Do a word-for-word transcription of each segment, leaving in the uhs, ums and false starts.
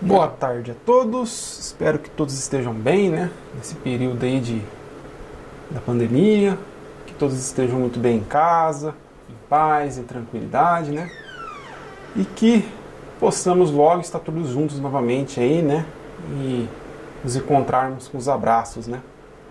Boa tarde a todos, espero que todos estejam bem, né? Nesse período aí de, da pandemia, que todos estejam muito bem em casa, em paz, em tranquilidade, né? E que possamos logo estar todos juntos novamente aí, né? E nos encontrarmos com os abraços, né?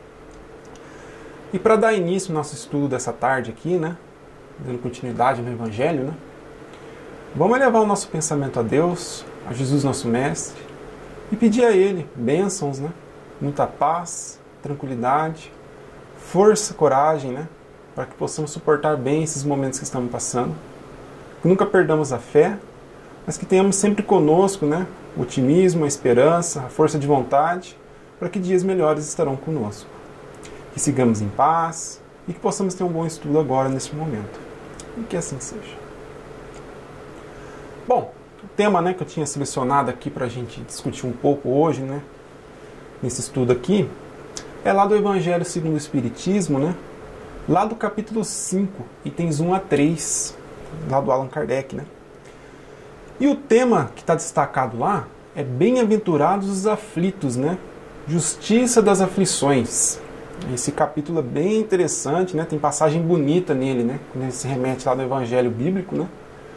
E para dar início ao nosso estudo dessa tarde aqui, né? Dando continuidade no Evangelho, né? Vamos elevar o nosso pensamento a Deus, a Jesus nosso Mestre, e pedir a Ele bênçãos, né? Muita paz, tranquilidade, força, coragem, né? Para que possamos suportar bem esses momentos que estamos passando. Que nunca perdamos a fé, mas que tenhamos sempre conosco, né? O otimismo, a esperança, a força de vontade, para que dias melhores estarão conosco. Que sigamos em paz e que possamos ter um bom estudo agora, neste momento. E que assim seja. Bom, o tema, né, que eu tinha selecionado aqui para a gente discutir um pouco hoje, né, nesse estudo aqui, é lá do Evangelho segundo o Espiritismo, né, lá do capítulo cinco, itens um a três, lá do Allan Kardec, né. E o tema que está destacado lá é Bem-aventurados os aflitos, né, Justiça das aflições. Esse capítulo é bem interessante, né, tem passagem bonita nele, né, quando ele se remete lá do Evangelho bíblico, né.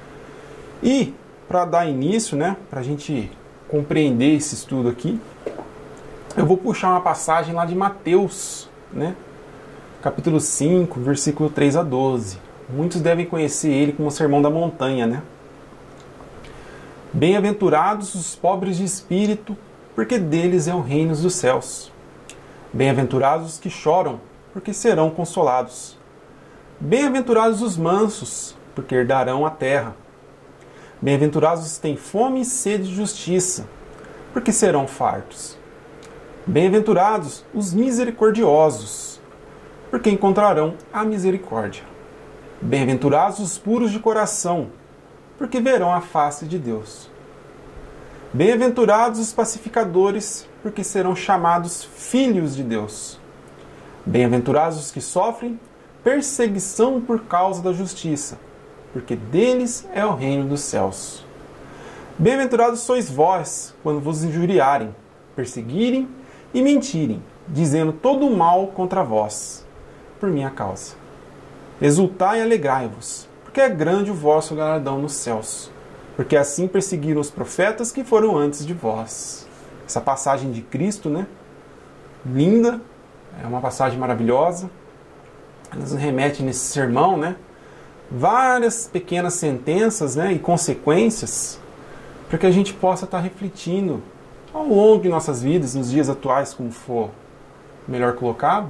E, para dar início, né, para a gente compreender esse estudo aqui, eu vou puxar uma passagem lá de Mateus, né, capítulo cinco, versículo três a doze. Muitos devem conhecer ele como o Sermão da Montanha, né? Bem-aventurados os pobres de espírito, porque deles é o reino dos céus. Bem-aventurados os que choram, porque serão consolados. Bem-aventurados os mansos, porque herdarão a terra. Bem-aventurados os que têm fome e sede de justiça, porque serão fartos. Bem-aventurados os misericordiosos, porque encontrarão a misericórdia. Bem-aventurados os puros de coração, porque verão a face de Deus. Bem-aventurados os pacificadores, porque serão chamados filhos de Deus. Bem-aventurados os que sofrem perseguição por causa da justiça, porque deles é o reino dos céus. Bem-aventurados sois vós, quando vos injuriarem, perseguirem e mentirem, dizendo todo o mal contra vós, por minha causa. Exultai e alegrai-vos, porque é grande o vosso galardão nos céus, porque assim perseguiram os profetas que foram antes de vós. Essa passagem de Cristo, né? Linda, é uma passagem maravilhosa. Ela nos remete nesse sermão, né? Várias pequenas sentenças, né, e consequências para que a gente possa estar refletindo ao longo de nossas vidas, nos dias atuais, como for melhor colocado,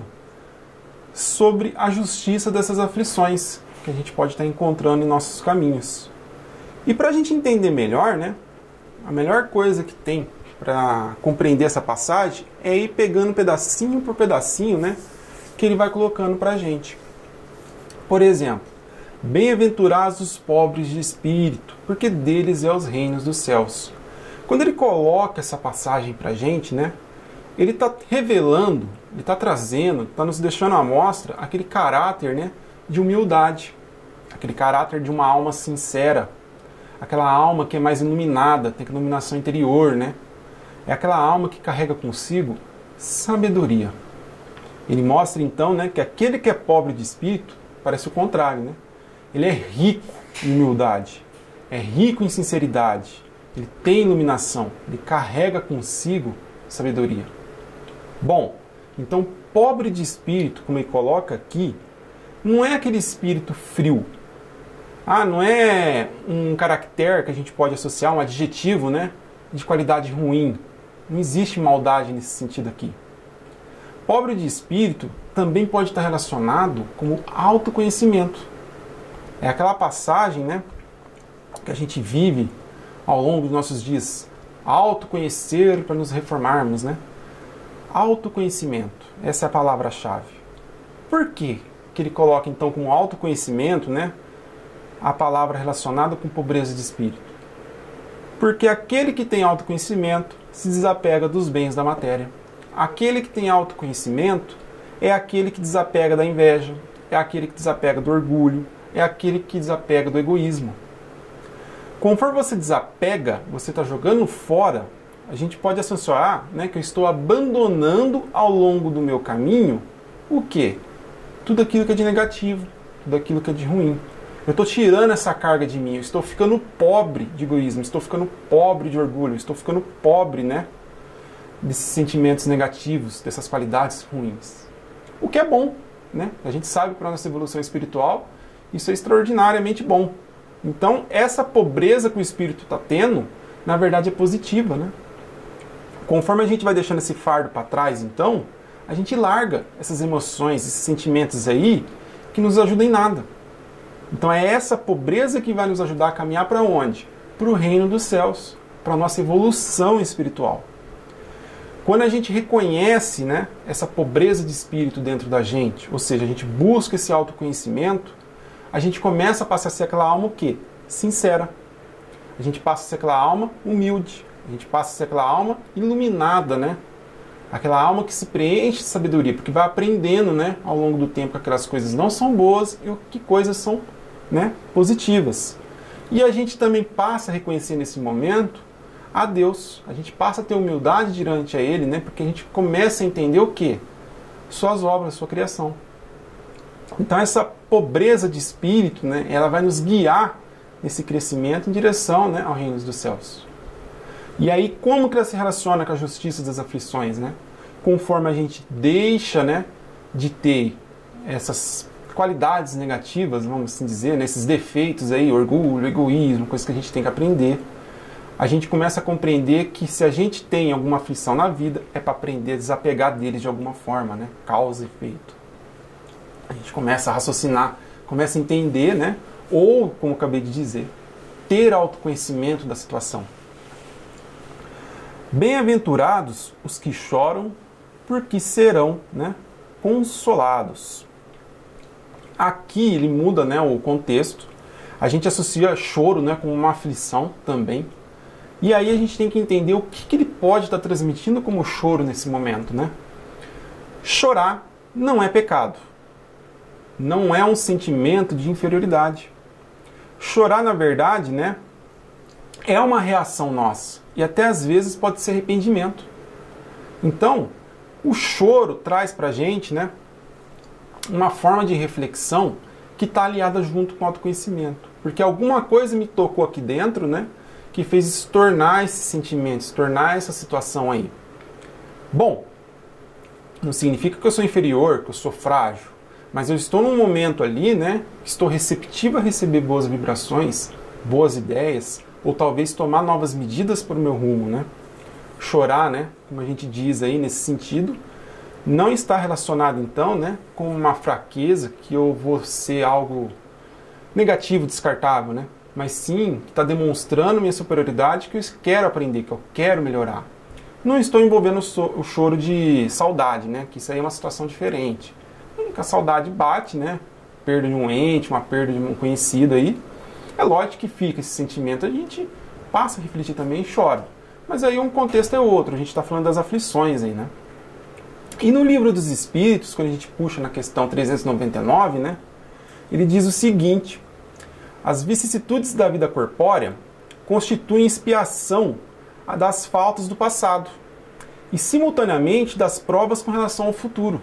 sobre a justiça dessas aflições que a gente pode estar encontrando em nossos caminhos. E para a gente entender melhor, né, a melhor coisa que tem para compreender essa passagem é ir pegando pedacinho por pedacinho, né, que ele vai colocando para a gente. Por exemplo, bem-aventurados os pobres de espírito, porque deles é os reinos dos céus. Quando ele coloca essa passagem para a gente, né, ele está revelando, ele está trazendo, está nos deixando à mostra aquele caráter, né, de humildade, aquele caráter de uma alma sincera, aquela alma que é mais iluminada, tem iluminação interior, né? É aquela alma que carrega consigo sabedoria. Ele mostra então, né, que aquele que é pobre de espírito parece o contrário, né? Ele é rico em humildade, é rico em sinceridade, ele tem iluminação, ele carrega consigo sabedoria. Bom, então pobre de espírito, como ele coloca aqui, não é aquele espírito frio. Ah, não é um caractere que a gente pode associar, um adjetivo, né, de qualidade ruim. Não existe maldade nesse sentido aqui. Pobre de espírito também pode estar relacionado com autoconhecimento. É aquela passagem, né, que a gente vive ao longo dos nossos dias. Autoconhecer para nos reformarmos, né? Autoconhecimento, essa é a palavra-chave. Por quê que ele coloca então como autoconhecimento, né, a palavra relacionada com pobreza de espírito? Porque aquele que tem autoconhecimento se desapega dos bens da matéria. Aquele que tem autoconhecimento é aquele que desapega da inveja, é aquele que desapega do orgulho, é aquele que desapega do egoísmo. Conforme você desapega, você está jogando fora a gente pode associar, né, que eu estou abandonando ao longo do meu caminho o quê? Tudo aquilo que é de negativo, tudo aquilo que é de ruim. Eu estou tirando essa carga de mim, eu estou ficando pobre de egoísmo, estou ficando pobre de orgulho, estou ficando pobre, né, desses sentimentos negativos, dessas qualidades ruins. O que é bom, né? A gente sabe que para a nossa evolução espiritual isso é extraordinariamente bom. Então, essa pobreza que o espírito está tendo, na verdade é positiva, né? Conforme a gente vai deixando esse fardo para trás, então, a gente larga essas emoções, esses sentimentos aí, que nos ajudam em nada. Então é essa pobreza que vai nos ajudar a caminhar para onde? Para o reino dos céus, para a nossa evolução espiritual. Quando a gente reconhece, né, essa pobreza de espírito dentro da gente, ou seja, a gente busca esse autoconhecimento, a gente começa a passar a ser aquela alma o quê? Sincera. A gente passa a ser aquela alma humilde. A gente passa a ser aquela alma iluminada, né? Aquela alma que se preenche de sabedoria, porque vai aprendendo, né, ao longo do tempo que aquelas coisas não são boas e que coisas são, né, positivas. E a gente também passa a reconhecer nesse momento a Deus. A gente passa a ter humildade diante a Ele, né, porque a gente começa a entender o quê? Suas obras, sua criação. Então essa pobreza de espírito, né, ela vai nos guiar nesse crescimento em direção, né, ao reino dos céus. E aí, como que ela se relaciona com a justiça das aflições, né? Conforme a gente deixa, né, de ter essas qualidades negativas, vamos assim dizer, né, esses defeitos aí, orgulho, egoísmo, coisas que a gente tem que aprender, a gente começa a compreender que se a gente tem alguma aflição na vida, é para aprender a desapegar deles de alguma forma, né? Causa e efeito. A gente começa a raciocinar, começa a entender, né? Ou, como eu acabei de dizer, ter autoconhecimento da situação. Bem-aventurados os que choram, porque serão, né, consolados. Aqui ele muda, né, o contexto. A gente associa choro, né, com uma aflição também. E aí a gente tem que entender o que, que ele pode estar transmitindo como choro nesse momento, né? Chorar não é pecado. Não é um sentimento de inferioridade. Chorar, na verdade, né, é uma reação nossa. E até às vezes pode ser arrependimento. Então, o choro traz pra gente, né, uma forma de reflexão que está aliada junto com o autoconhecimento. Porque alguma coisa me tocou aqui dentro, né, que fez se tornar esse sentimento, se tornar essa situação aí. Bom, não significa que eu sou inferior, que eu sou frágil. Mas eu estou num momento ali, né, estou receptivo a receber boas vibrações, boas ideias, ou talvez tomar novas medidas para o meu rumo, né? Chorar, né, como a gente diz aí nesse sentido, não está relacionado então, né, com uma fraqueza que eu vou ser algo negativo, descartável, né? Mas sim, está demonstrando minha superioridade, que eu quero aprender, que eu quero melhorar. Não estou envolvendo o choro de saudade, né? Que isso aí é uma situação diferente. A saudade bate, né? Perda de um ente, uma perda de um conhecido aí. É lógico que fica esse sentimento, a gente passa a refletir também e chora. Mas aí um contexto é outro, a gente está falando das aflições aí, né? E no Livro dos Espíritos, quando a gente puxa na questão trezentos e noventa e nove, né? Ele diz o seguinte: as vicissitudes da vida corpórea constituem expiação das faltas do passado e simultaneamente das provas com relação ao futuro.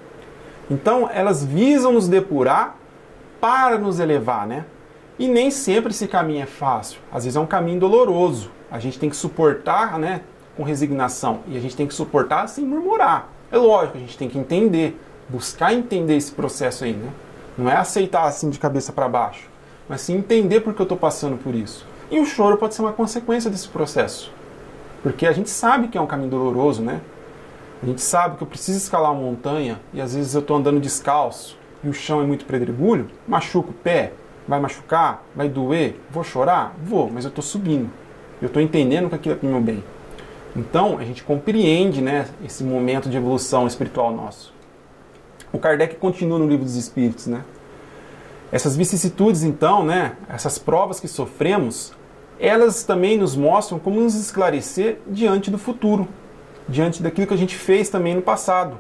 Então, elas visam nos depurar para nos elevar, né? E nem sempre esse caminho é fácil. Às vezes é um caminho doloroso. A gente tem que suportar, né, com resignação. E a gente tem que suportar sem murmurar. É lógico, a gente tem que entender, buscar entender esse processo aí, né? Não é aceitar assim de cabeça para baixo, mas sim entender por que eu estou passando por isso. E o choro pode ser uma consequência desse processo. Porque a gente sabe que é um caminho doloroso, né? A gente sabe que eu preciso escalar uma montanha e às vezes eu estou andando descalço e o chão é muito pedregulho, machuca o pé, vai machucar, vai doer, vou chorar? Vou, mas eu estou subindo. Eu estou entendendo que aquilo é para o meu bem. Então, a gente compreende, né, esse momento de evolução espiritual nosso. O Kardec continua no Livro dos Espíritos, né? Essas vicissitudes, então, né, essas provas que sofremos, elas também nos mostram como nos esclarecer diante do futuro, diante daquilo que a gente fez também no passado.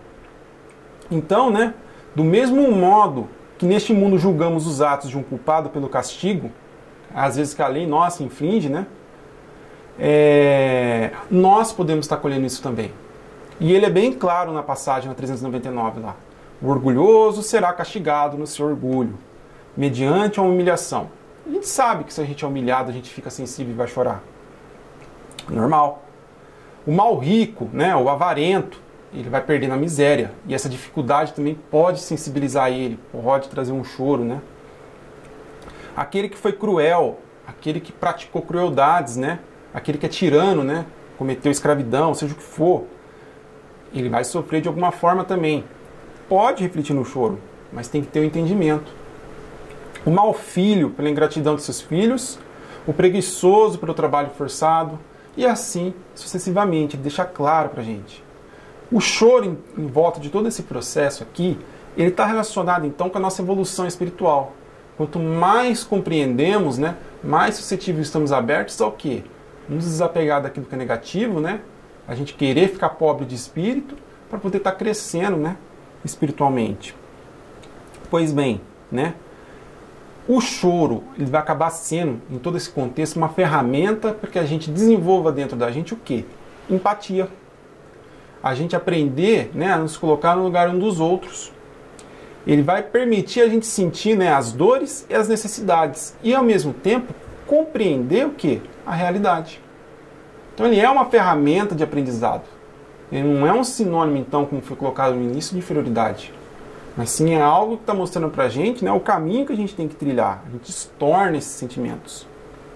Então, né, do mesmo modo que neste mundo julgamos os atos de um culpado pelo castigo, às vezes que a lei nossa inflige, né, é, nós podemos estar colhendo isso também. E ele é bem claro na passagem na trezentos e noventa e nove lá. O orgulhoso será castigado no seu orgulho, mediante a humilhação. A gente sabe que se a gente é humilhado, a gente fica sensível e vai chorar. Normal. O mal rico, né, o avarento, ele vai perder na miséria. E essa dificuldade também pode sensibilizar ele, pode trazer um choro, né? Aquele que foi cruel, aquele que praticou crueldades, né? Aquele que é tirano, né? Cometeu escravidão, seja o que for, ele vai sofrer de alguma forma também. Pode refletir no choro, mas tem que ter o entendimento. O mau filho pela ingratidão de seus filhos, o preguiçoso pelo trabalho forçado, e assim sucessivamente. Ele deixa claro para a gente. O choro em, em volta de todo esse processo aqui, ele está relacionado então com a nossa evolução espiritual. Quanto mais compreendemos, né, mais suscetíveis estamos abertos ao quê? Nos desapegar daquilo que é negativo, né? A gente querer ficar pobre de espírito para poder estar tá crescendo, né, espiritualmente. Pois bem, né? O choro ele vai acabar sendo, em todo esse contexto, uma ferramenta para que a gente desenvolva dentro da gente o quê? Empatia. A gente aprender, né, a nos colocar no lugar um dos outros. Ele vai permitir a gente sentir, né, as dores e as necessidades. E, ao mesmo tempo, compreender o quê? A realidade. Então, ele é uma ferramenta de aprendizado. Ele não é um sinônimo, então, como foi colocado no início, de inferioridade. Mas sim é algo que está mostrando para a gente, né, o caminho que a gente tem que trilhar. A gente estorna esses sentimentos.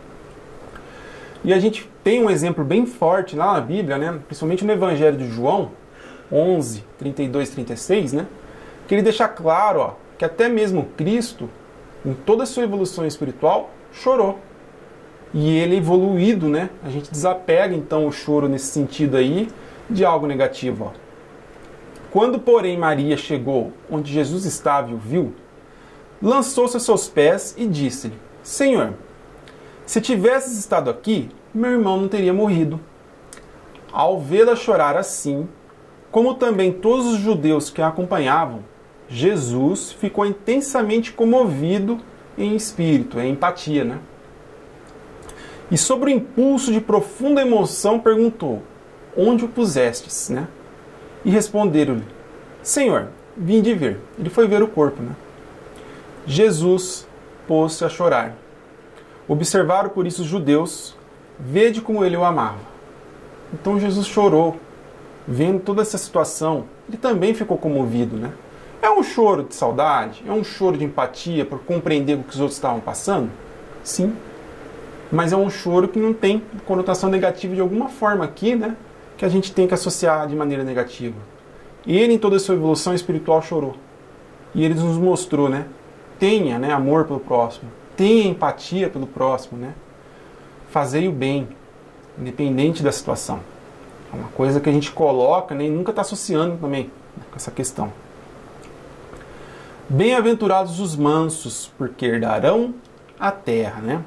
E a gente tem um exemplo bem forte lá na Bíblia, né, principalmente no Evangelho de João, onze, trinta e dois, trinta e seis, né, que ele deixa claro, ó, que até mesmo Cristo, em toda a sua evolução espiritual, chorou. E ele evoluído, né, a gente desapega então o choro nesse sentido aí de algo negativo, ó. Quando, porém, Maria chegou onde Jesus estava e o viu, lançou-se a seus pés e disse-lhe: Senhor, se tivesses estado aqui, meu irmão não teria morrido. Ao vê-la chorar assim, como também todos os judeus que a acompanhavam, Jesus ficou intensamente comovido em espírito, em empatia, né? E sobre o impulso de profunda emoção perguntou: onde o pusestes, né? E responderam-lhe: Senhor, vim de ver. Ele foi ver o corpo, né? Jesus pôs-se a chorar. Observaram por isso os judeus, vede como ele o amava. Então Jesus chorou, vendo toda essa situação. Ele também ficou comovido, né? É um choro de saudade? É um choro de empatia por compreender o que os outros estavam passando? Sim. Mas é um choro que não tem conotação negativa de alguma forma aqui, né? Que a gente tem que associar de maneira negativa. Ele, em toda a sua evolução espiritual, chorou. E ele nos mostrou, né? Tenha, né, amor pelo próximo. Tenha empatia pelo próximo, né? Fazei o bem, independente da situação. É uma coisa que a gente coloca, né, e nunca está associando também, né, com essa questão. Bem-aventurados os mansos, porque herdarão a terra, né?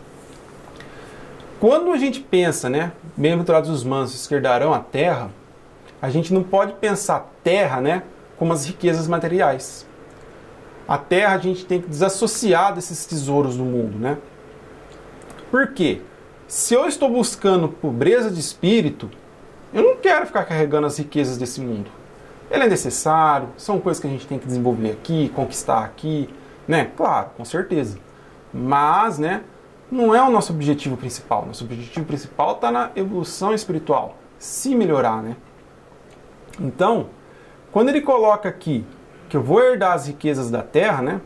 Quando a gente pensa, né, bem-aventurados os mansos, que herdarão a terra, a gente não pode pensar terra, né, como as riquezas materiais. A terra a gente tem que desassociar desses tesouros do mundo, né? Por quê? Se eu estou buscando pobreza de espírito, eu não quero ficar carregando as riquezas desse mundo. Ele é necessário, são coisas que a gente tem que desenvolver aqui, conquistar aqui, né? Claro, com certeza. Mas, né, não é o nosso objetivo principal. Nosso objetivo principal está na evolução espiritual, se melhorar, né? Então, quando ele coloca aqui que eu vou herdar as riquezas da terra, né?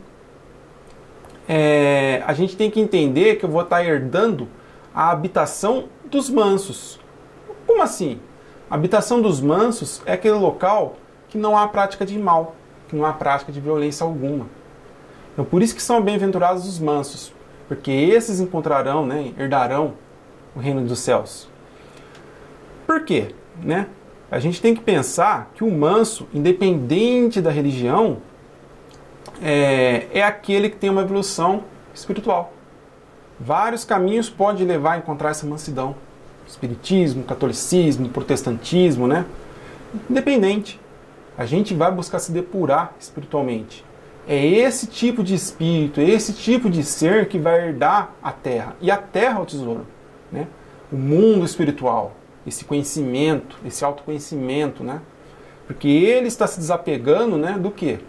É, a gente tem que entender que eu vou estar herdando a habitação dos mansos. Como assim? A habitação dos mansos é aquele local que não há prática de mal, que não há prática de violência alguma. Então, por isso que são bem-aventurados os mansos, porque esses encontrarão, né, herdarão o reino dos céus. Por quê? Né? A gente tem que pensar que o manso, independente da religião, é, é aquele que tem uma evolução espiritual. Vários caminhos podem levar a encontrar essa mansidão. Espiritismo, catolicismo, protestantismo, né? Independente. A gente vai buscar se depurar espiritualmente. É esse tipo de espírito, é esse tipo de ser que vai herdar a terra. E a terra é o tesouro, né? O mundo espiritual. esse conhecimento, esse autoconhecimento, né? Porque ele está se desapegando, né, do quê?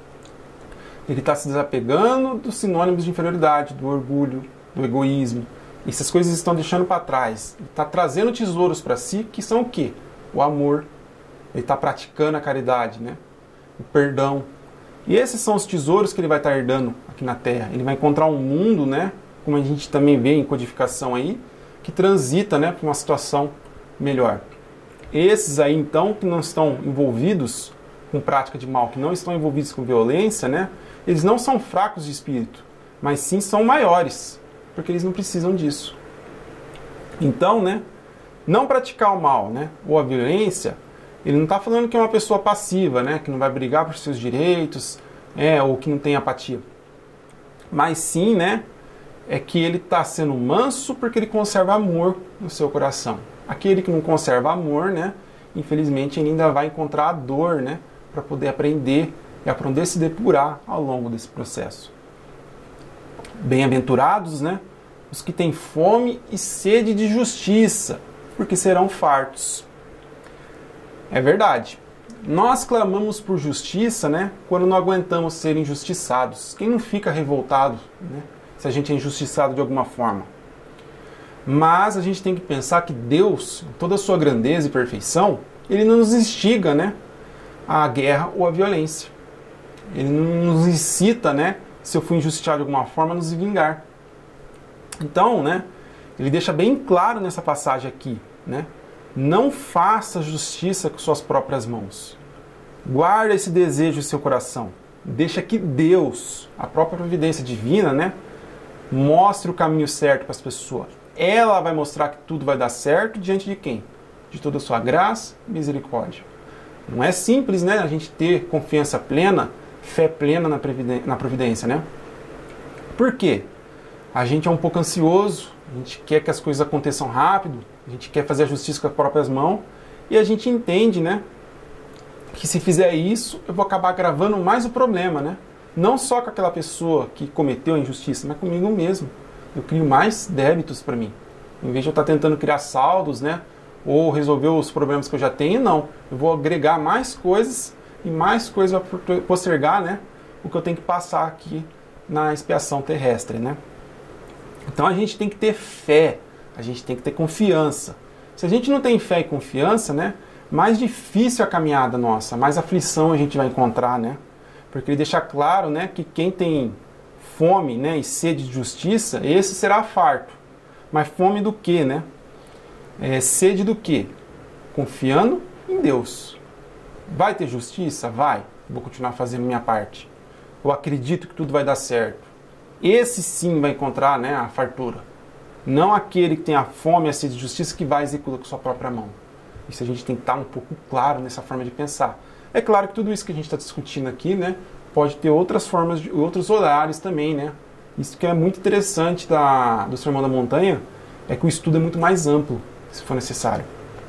Ele está se desapegando dos sinônimos de inferioridade, do orgulho, do egoísmo. Essas coisas estão deixando para trás. Ele está trazendo tesouros para si, que são o quê? O amor. Ele está praticando a caridade, né? O perdão. E esses são os tesouros que ele vai estar herdando aqui na Terra. Ele vai encontrar um mundo, né, como a gente também vê em codificação aí, que transita, né, para uma situação melhor. Esses aí, então, que não estão envolvidos com prática de mal, que não estão envolvidos com violência, né, eles não são fracos de espírito, mas sim são maiores, porque eles não precisam disso. Então, né, não praticar o mal, né, ou a violência, ele não está falando que é uma pessoa passiva, né, que não vai brigar por seus direitos, é, ou que não tem apatia. Mas sim, né, é que ele está sendo manso porque ele conserva amor no seu coração. Aquele que não conserva amor, né, infelizmente ele ainda vai encontrar a dor, né, para poder aprender e aprender a se depurar ao longo desse processo. Bem-aventurados, né, os que têm fome e sede de justiça, porque serão fartos. É verdade. Nós clamamos por justiça, né, quando não aguentamos ser injustiçados. Quem não fica revoltado, né, se a gente é injustiçado de alguma forma? Mas a gente tem que pensar que Deus, em toda a sua grandeza e perfeição, ele não nos instiga, né, à guerra ou à violência. Ele não nos incita, né, se eu fui injustiçado de alguma forma, a nos vingar. Então, né, ele deixa bem claro nessa passagem aqui, né, não faça justiça com suas próprias mãos. Guarda esse desejo em seu coração. Deixa que Deus, a própria providência divina, né, mostre o caminho certo para as pessoas. Ela vai mostrar que tudo vai dar certo diante de quem? De toda a sua graça e misericórdia. Não é simples, né, a gente ter confiança plena, fé plena na providência, na providência, né? Por quê? A gente é um pouco ansioso, a gente quer que as coisas aconteçam rápido, a gente quer fazer a justiça com as próprias mãos, e a gente entende, né, que se fizer isso, eu vou acabar agravando mais o problema, né? Não só com aquela pessoa que cometeu a injustiça, mas comigo mesmo. Eu crio mais débitos para mim. Em vez de eu estar tentando criar saldos, né, ou resolver os problemas que eu já tenho, não. Eu vou agregar mais coisas e mais coisas para postergar, né, o que eu tenho que passar aqui na expiação terrestre, né? Então a gente tem que ter fé, a gente tem que ter confiança. Se a gente não tem fé e confiança, né, mais difícil a caminhada nossa, mais aflição a gente vai encontrar, né? Porque ele deixa claro, né, que quem tem fome, né, e sede de justiça, esse será farto. Mas fome do quê, né? É, sede do quê? Confiando em Deus. Vai ter justiça? Vai. Vou continuar fazendo minha parte. Eu acredito que tudo vai dar certo. Esse sim vai encontrar, né, a fartura. Não aquele que tem a fome e a sede de justiça que vai executar com sua própria mão. Isso a gente tem que estar um pouco claro nessa forma de pensar. É claro que tudo isso que a gente está discutindo aqui, né, pode ter outras formas, de, outros horários também, né? Isso que é muito interessante da, do Sermão da Montanha, é que o estudo é muito mais amplo, se for necessário.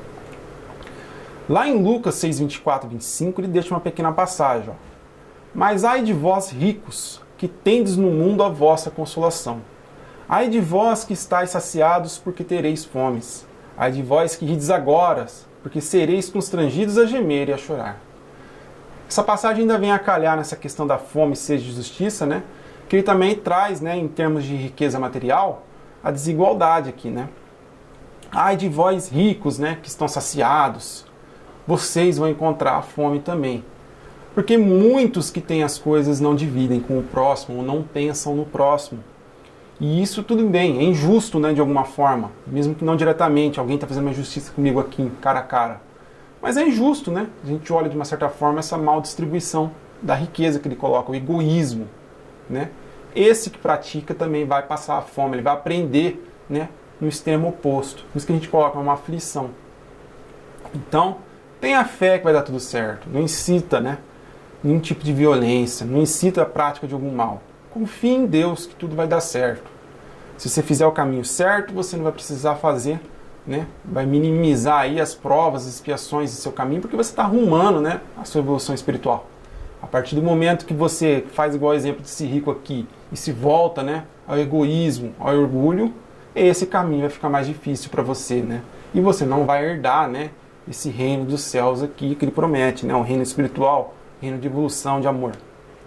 Lá em Lucas seis, vinte e quatro e vinte e cinco, ele deixa uma pequena passagem. Ó. Mas ai de vós ricos, que tendes no mundo a vossa consolação. Ai de vós que estáis saciados, porque tereis fomes. Ai de vós que rides agora, porque sereis constrangidos a gemer e a chorar. Essa passagem ainda vem a calhar nessa questão da fome e sede de justiça, né? Que ele também traz, né, em termos de riqueza material, a desigualdade aqui, né? Ai de vós ricos, né, que estão saciados, vocês vão encontrar a fome também. Porque muitos que têm as coisas não dividem com o próximo, ou não pensam no próximo. E isso tudo bem, é injusto, né, de alguma forma, mesmo que não diretamente, alguém está fazendo uma justiça comigo aqui, cara a cara. Mas é injusto, né? A gente olha de uma certa forma essa mal distribuição da riqueza que ele coloca, o egoísmo, né? Esse que pratica também vai passar a fome, ele vai aprender, né, no extremo oposto. Por isso que a gente coloca uma aflição. Então, tenha fé que vai dar tudo certo. Não incita, né, nenhum tipo de violência, não incita a prática de algum mal. Confie em Deus que tudo vai dar certo. Se você fizer o caminho certo, você não vai precisar fazer, né, vai minimizar aí as provas, as expiações do seu caminho, porque você está arrumando, né, a sua evolução espiritual. A partir do momento que você faz igual o exemplo desse rico aqui e se volta, né, ao egoísmo, ao orgulho, esse caminho vai ficar mais difícil para você, né? e você não vai herdar, né, esse reino dos céus aqui que ele promete, né, um reino espiritual, reino de evolução, de amor.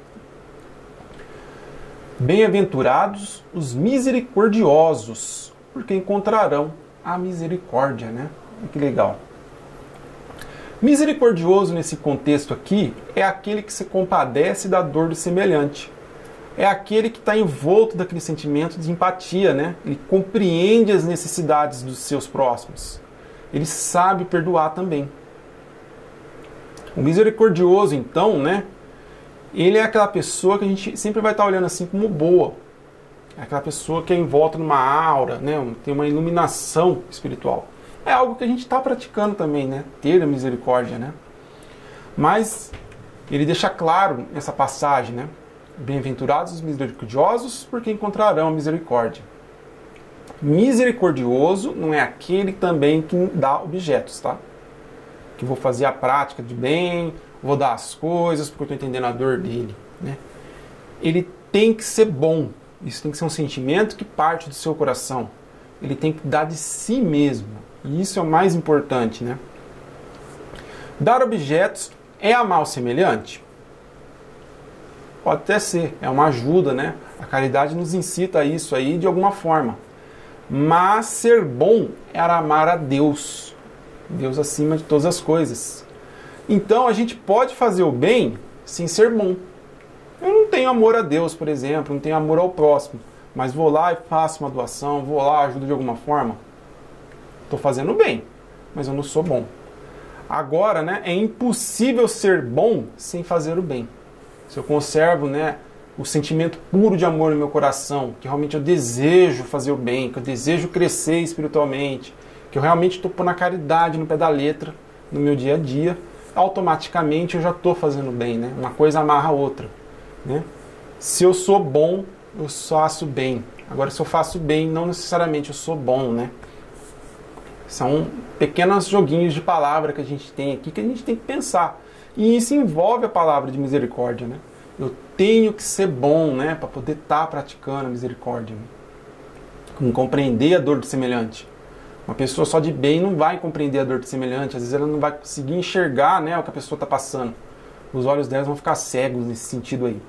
Bem-aventurados os misericordiosos, porque encontrarão a misericórdia, né? Que legal. Misericordioso nesse contexto aqui é aquele que se compadece da dor do semelhante. É aquele que está envolto daquele sentimento de empatia, né? Ele compreende as necessidades dos seus próximos. Ele sabe perdoar também. O misericordioso, então, né? Ele é aquela pessoa que a gente sempre vai estar olhando assim como boa. É aquela pessoa que é envolta numa aura, né? Tem uma iluminação espiritual. É algo que a gente está praticando também, né? Ter a misericórdia, né? Mas ele deixa claro nessa passagem, né? Bem-aventurados os misericordiosos, porque encontrarão a misericórdia. Misericordioso não é aquele também que dá objetos, tá? Que vou fazer a prática de bem, vou dar as coisas porque eu estou entendendo a dor dele, né? Ele tem que ser bom. Isso tem que ser um sentimento que parte do seu coração. Ele tem que dar de si mesmo. E isso é o mais importante, né? Dar objetos é amar o semelhante? Pode até ser, é uma ajuda, né? A caridade nos incita a isso aí de alguma forma. Mas ser bom é amar a Deus. Deus acima de todas as coisas. Então a gente pode fazer o bem sem ser bom. Eu não tenho amor a Deus, por exemplo, não tenho amor ao próximo, mas vou lá e faço uma doação, vou lá, ajudo de alguma forma. Estou fazendo bem, mas eu não sou bom. Agora, né, é impossível ser bom sem fazer o bem. Se eu conservo, né, o sentimento puro de amor no meu coração, que realmente eu desejo fazer o bem, que eu desejo crescer espiritualmente, que eu realmente estou pondo a caridade no pé da letra no meu dia a dia, automaticamente eu já estou fazendo bem, né? Uma coisa amarra a outra, né? Se eu sou bom, eu faço bem. Agora, se eu faço bem, não necessariamente eu sou bom, né? São pequenos joguinhos de palavra que a gente tem aqui, que a gente tem que pensar. E isso envolve a palavra de misericórdia, né? Eu tenho que ser bom, né? Para poder estar praticando a misericórdia. Né? Como compreender a dor do semelhante. Uma pessoa só de bem não vai compreender a dor do semelhante. Às vezes ela não vai conseguir enxergar, né, o que a pessoa está passando. Os olhos dela vão ficar cegos nesse sentido aí.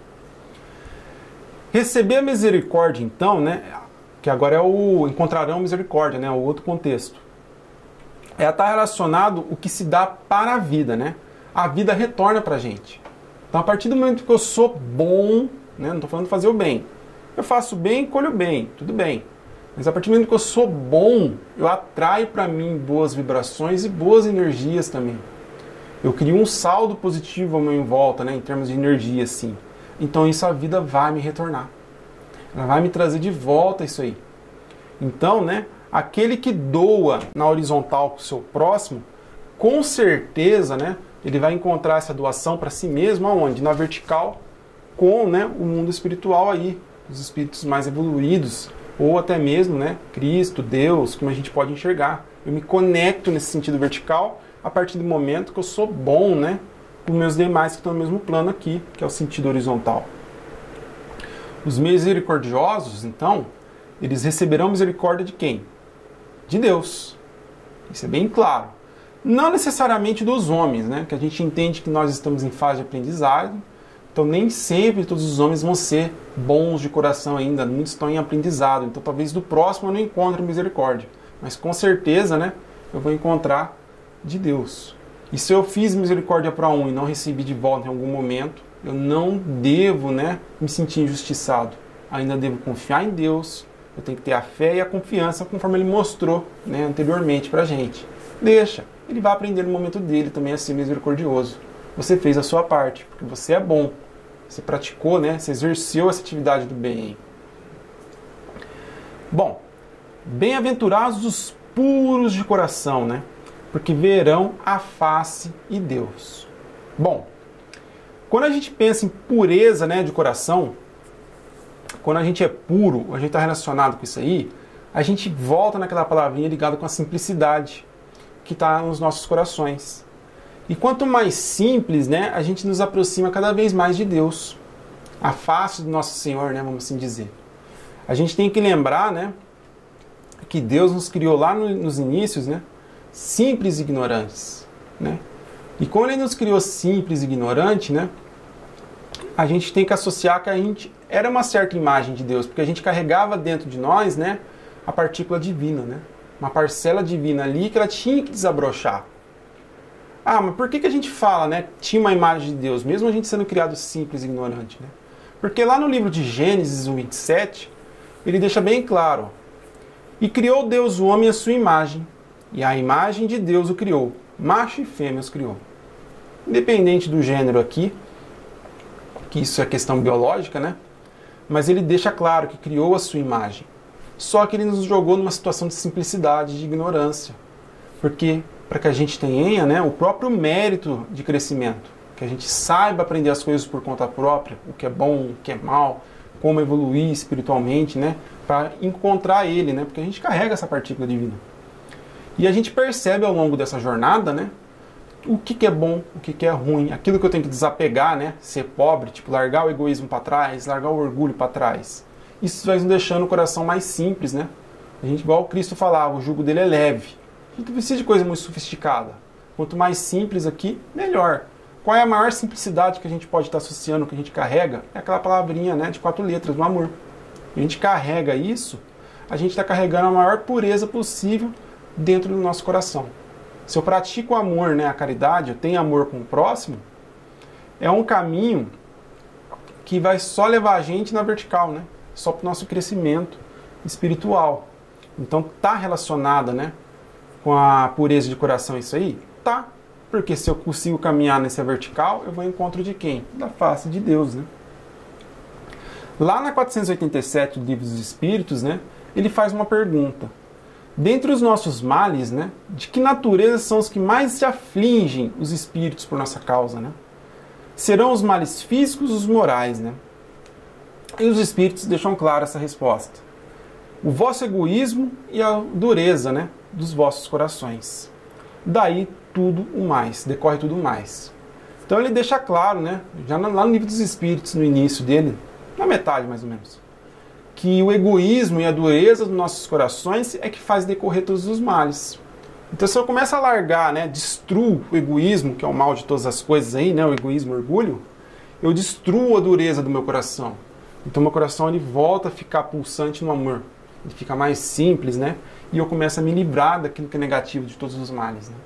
Receber a misericórdia, então, né? Que agora é o encontrarão misericórdia, né? O outro contexto. É estar relacionado o que se dá para a vida, né? A vida retorna para a gente. Então, a partir do momento que eu sou bom, né? Não estou falando de fazer o bem. Eu faço bem, colho bem, tudo bem. Mas a partir do momento que eu sou bom, eu atraio para mim boas vibrações e boas energias também. Eu crio um saldo positivo ao meu em volta, né? Em termos de energia, assim. Então, isso a vida vai me retornar. Ela vai me trazer de volta isso aí. Então, né? Aquele que doa na horizontal para o seu próximo, com certeza, né? Ele vai encontrar essa doação para si mesmo, aonde? Na vertical, com, né, o mundo espiritual aí, os espíritos mais evoluídos, ou até mesmo, né, Cristo, Deus, como a gente pode enxergar. Eu me conecto nesse sentido vertical a partir do momento que eu sou bom, né, com meus demais que estão no mesmo plano aqui, que é o sentido horizontal. Os misericordiosos, então, eles receberão misericórdia de quem? De Deus. Isso é bem claro. Não necessariamente dos homens, né? Que a gente entende que nós estamos em fase de aprendizagem, então nem sempre todos os homens vão ser bons de coração ainda, muitos estão em aprendizado, então talvez do próximo eu não encontre misericórdia, mas com certeza, né, eu vou encontrar de Deus. E se eu fiz misericórdia para um e não recebi de volta em algum momento, eu não devo, né, me sentir injustiçado, ainda devo confiar em Deus, eu tenho que ter a fé e a confiança conforme Ele mostrou, né, anteriormente para a gente. Deixa, Ele vai aprender no momento dele também a ser misericordioso. Você fez a sua parte, porque você é bom. Você praticou, né? Você exerceu essa atividade do bem. Bom, bem-aventurados os puros de coração, né? Porque verão a face de Deus. Bom, quando a gente pensa em pureza, né, de coração, quando a gente é puro, a gente está relacionado com isso aí, a gente volta naquela palavrinha ligada com a simplicidade que está nos nossos corações. E quanto mais simples, né, a gente nos aproxima cada vez mais de Deus. A face do nosso Senhor, né, vamos assim dizer. A gente tem que lembrar, né, que Deus nos criou lá no, nos inícios, né, simples e ignorantes, né? E como ele nos criou simples e ignorante, né? A gente tem que associar que a gente era uma certa imagem de Deus, porque a gente carregava dentro de nós, né, a partícula divina, né? Uma parcela divina ali que ela tinha que desabrochar. Ah, mas por que, que a gente fala, né, tinha uma imagem de Deus, mesmo a gente sendo criado simples e ignorante, né? Porque lá no livro de Gênesis vinte e sete, ele deixa bem claro: e criou Deus o homem à sua imagem, e a imagem de Deus o criou, macho e fêmea os criou. Independente do gênero aqui, que isso é questão biológica, né? Mas ele deixa claro que criou a sua imagem. Só que ele nos jogou numa situação de simplicidade, de ignorância. Porque para que a gente tenha, né, o próprio mérito de crescimento, que a gente saiba aprender as coisas por conta própria, o que é bom, o que é mal, como evoluir espiritualmente, né, para encontrar ele, né, porque a gente carrega essa partícula divina. E a gente percebe ao longo dessa jornada, né, o que, que é bom, o que, que é ruim, aquilo que eu tenho que desapegar, né, ser pobre, tipo largar o egoísmo para trás, largar o orgulho para trás. Isso vai nos deixando o coração mais simples, né? A gente, igual o Cristo falava, o jugo dele é leve. A gente não precisa de coisa muito sofisticada. Quanto mais simples aqui, melhor. Qual é a maior simplicidade que a gente pode estar associando, que a gente carrega? É aquela palavrinha, né, de quatro letras, do amor. A gente carrega isso, a gente está carregando a maior pureza possível dentro do nosso coração. Se eu pratico o amor, né, a caridade, eu tenho amor com o próximo, é um caminho que vai só levar a gente na vertical, né? Só para o nosso crescimento espiritual. Então tá relacionada, né, com a pureza de coração isso aí? Tá. Porque se eu consigo caminhar nessa vertical, eu vou ao encontro de quem? Da face de Deus, né? Lá na quatrocentos e oitenta e sete do Livro dos Espíritos, né, ele faz uma pergunta. Dentre os nossos males, né, de que natureza são os que mais se afligem os espíritos por nossa causa, né? Serão os males físicos ou os morais, né? E os espíritos deixam clara essa resposta. O vosso egoísmo e a dureza, né, dos vossos corações. Daí tudo o mais, decorre tudo mais. Então ele deixa claro, né, já lá no Livro dos Espíritos, no início dele, na metade mais ou menos, que o egoísmo e a dureza dos nossos corações é que faz decorrer todos os males. Então se eu começo a largar, né, destruo o egoísmo, que é o mal de todas as coisas aí, né, o egoísmo, o orgulho, eu destruo a dureza do meu coração. Então meu coração ele volta a ficar pulsante no amor. Ele fica mais simples, né? E eu começo a me livrar daquilo que é negativo, de todos os males, né?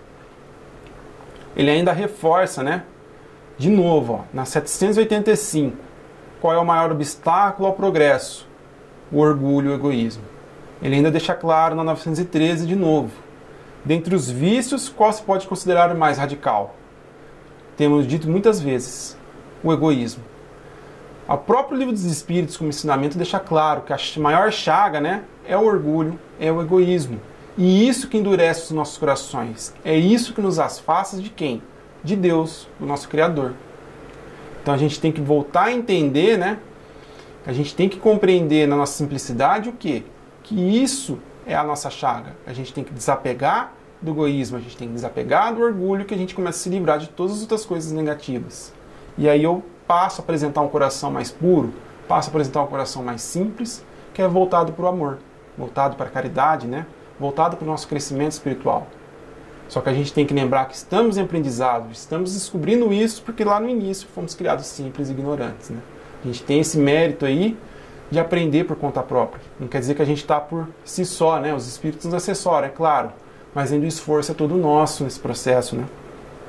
Ele ainda reforça, né? De novo, ó, na setecentos e oitenta e cinco, qual é o maior obstáculo ao progresso? O orgulho e o egoísmo. Ele ainda deixa claro na novecentos e treze de novo. Dentre os vícios, qual se pode considerar o mais radical? Temos dito muitas vezes, o egoísmo. O próprio Livro dos Espíritos, como ensinamento, deixa claro que a maior chaga, né, é o orgulho, é o egoísmo. E isso que endurece os nossos corações. É isso que nos afasta de quem? De Deus, do nosso Criador. Então a gente tem que voltar a entender, né? A gente tem que compreender na nossa simplicidade o quê? Que isso é a nossa chaga. A gente tem que desapegar do egoísmo, a gente tem que desapegar do orgulho, que a gente começa a se livrar de todas as outras coisas negativas. E aí eu passo a apresentar um coração mais puro, passo a apresentar um coração mais simples, que é voltado para o amor, voltado para a caridade, né? Voltado para o nosso crescimento espiritual. Só que a gente tem que lembrar que estamos em aprendizado, estamos descobrindo isso porque lá no início fomos criados simples e ignorantes, né? A gente tem esse mérito aí de aprender por conta própria. Não quer dizer que a gente está por si só, né? Os espíritos nos assessoram, é claro, mas ainda o esforço é todo nosso nesse processo, né?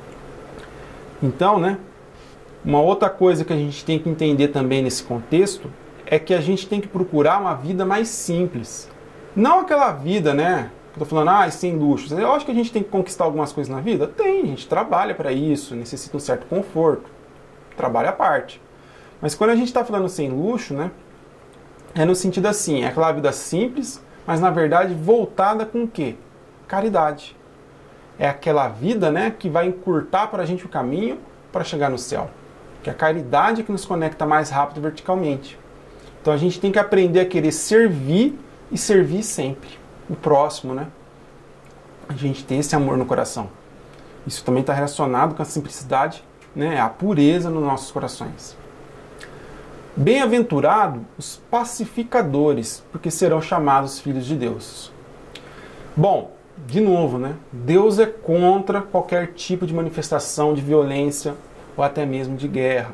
Então, né? Uma outra coisa que a gente tem que entender também nesse contexto é que a gente tem que procurar uma vida mais simples. Não aquela vida, né? Eu tô falando, ah, sem luxos. Eu acho que a gente tem que conquistar algumas coisas na vida. Tem, a gente trabalha para isso, necessita um certo conforto. Trabalho à parte. Mas quando a gente está falando sem luxo, né? É no sentido assim, é aquela vida simples, mas na verdade voltada com o quê? Caridade. É aquela vida, né, que vai encurtar para a gente o caminho para chegar no céu. Que é a caridade que nos conecta mais rápido verticalmente. Então a gente tem que aprender a querer servir e servir sempre o próximo, né? A gente tem esse amor no coração. Isso também está relacionado com a simplicidade, né? A pureza nos nossos corações. Bem-aventurado os pacificadores, porque serão chamados filhos de Deus. Bom, de novo, né? Deus é contra qualquer tipo de manifestação de violência ou até mesmo de guerra.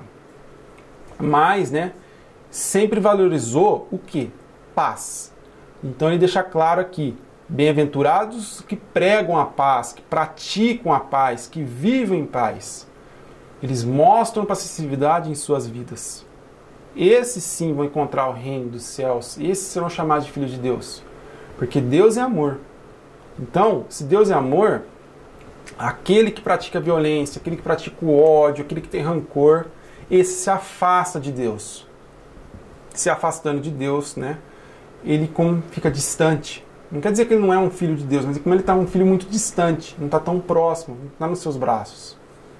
Mas, né, sempre valorizou o quê? Paz. Então ele deixa claro aqui, bem-aventurados que pregam a paz, que praticam a paz, que vivem em paz. Eles mostram passividade em suas vidas. Esses sim vão encontrar o reino dos céus. Esses serão chamados de filhos de Deus. Porque Deus é amor. Então, se Deus é amor, aquele que pratica violência, aquele que pratica o ódio, aquele que tem rancor, esse se afasta de Deus. Se afastando de Deus, né? Ele como fica distante. Não quer dizer que ele não é um filho de Deus, mas como ele está um filho muito distante, não está tão próximo, não está nos seus braços.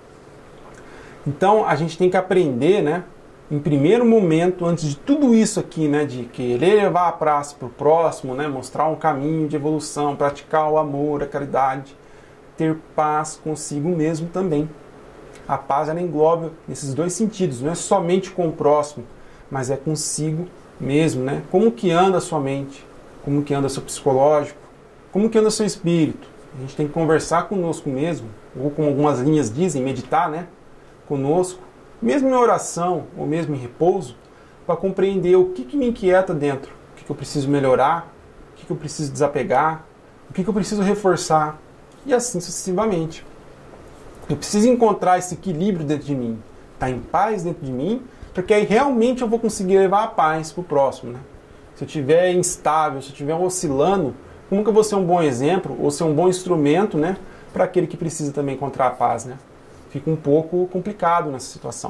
Então, a gente tem que aprender, né? Em primeiro momento, antes de tudo isso aqui, né, de querer levar a praça para o próximo, né, mostrar um caminho de evolução, praticar o amor, a caridade, ter paz consigo mesmo também. A paz ela engloba esses dois sentidos, não é somente com o próximo, mas é consigo mesmo, né? Como que anda a sua mente, como que anda o seu psicológico, como que anda o seu espírito. A gente tem que conversar conosco mesmo, ou como algumas linhas dizem, meditar, né, conosco, mesmo em oração ou mesmo em repouso, para compreender o que, que me inquieta dentro, o que, que eu preciso melhorar, o que, que eu preciso desapegar, o que, que eu preciso reforçar, e assim sucessivamente. Eu preciso encontrar esse equilíbrio dentro de mim, estar em paz dentro de mim, porque aí realmente eu vou conseguir levar a paz para o próximo. Né? Se eu estiver instável, se eu estiver oscilando, como que eu vou ser um bom exemplo ou ser um bom instrumento, né, para aquele que precisa também encontrar a paz, né? Fica um pouco complicado nessa situação.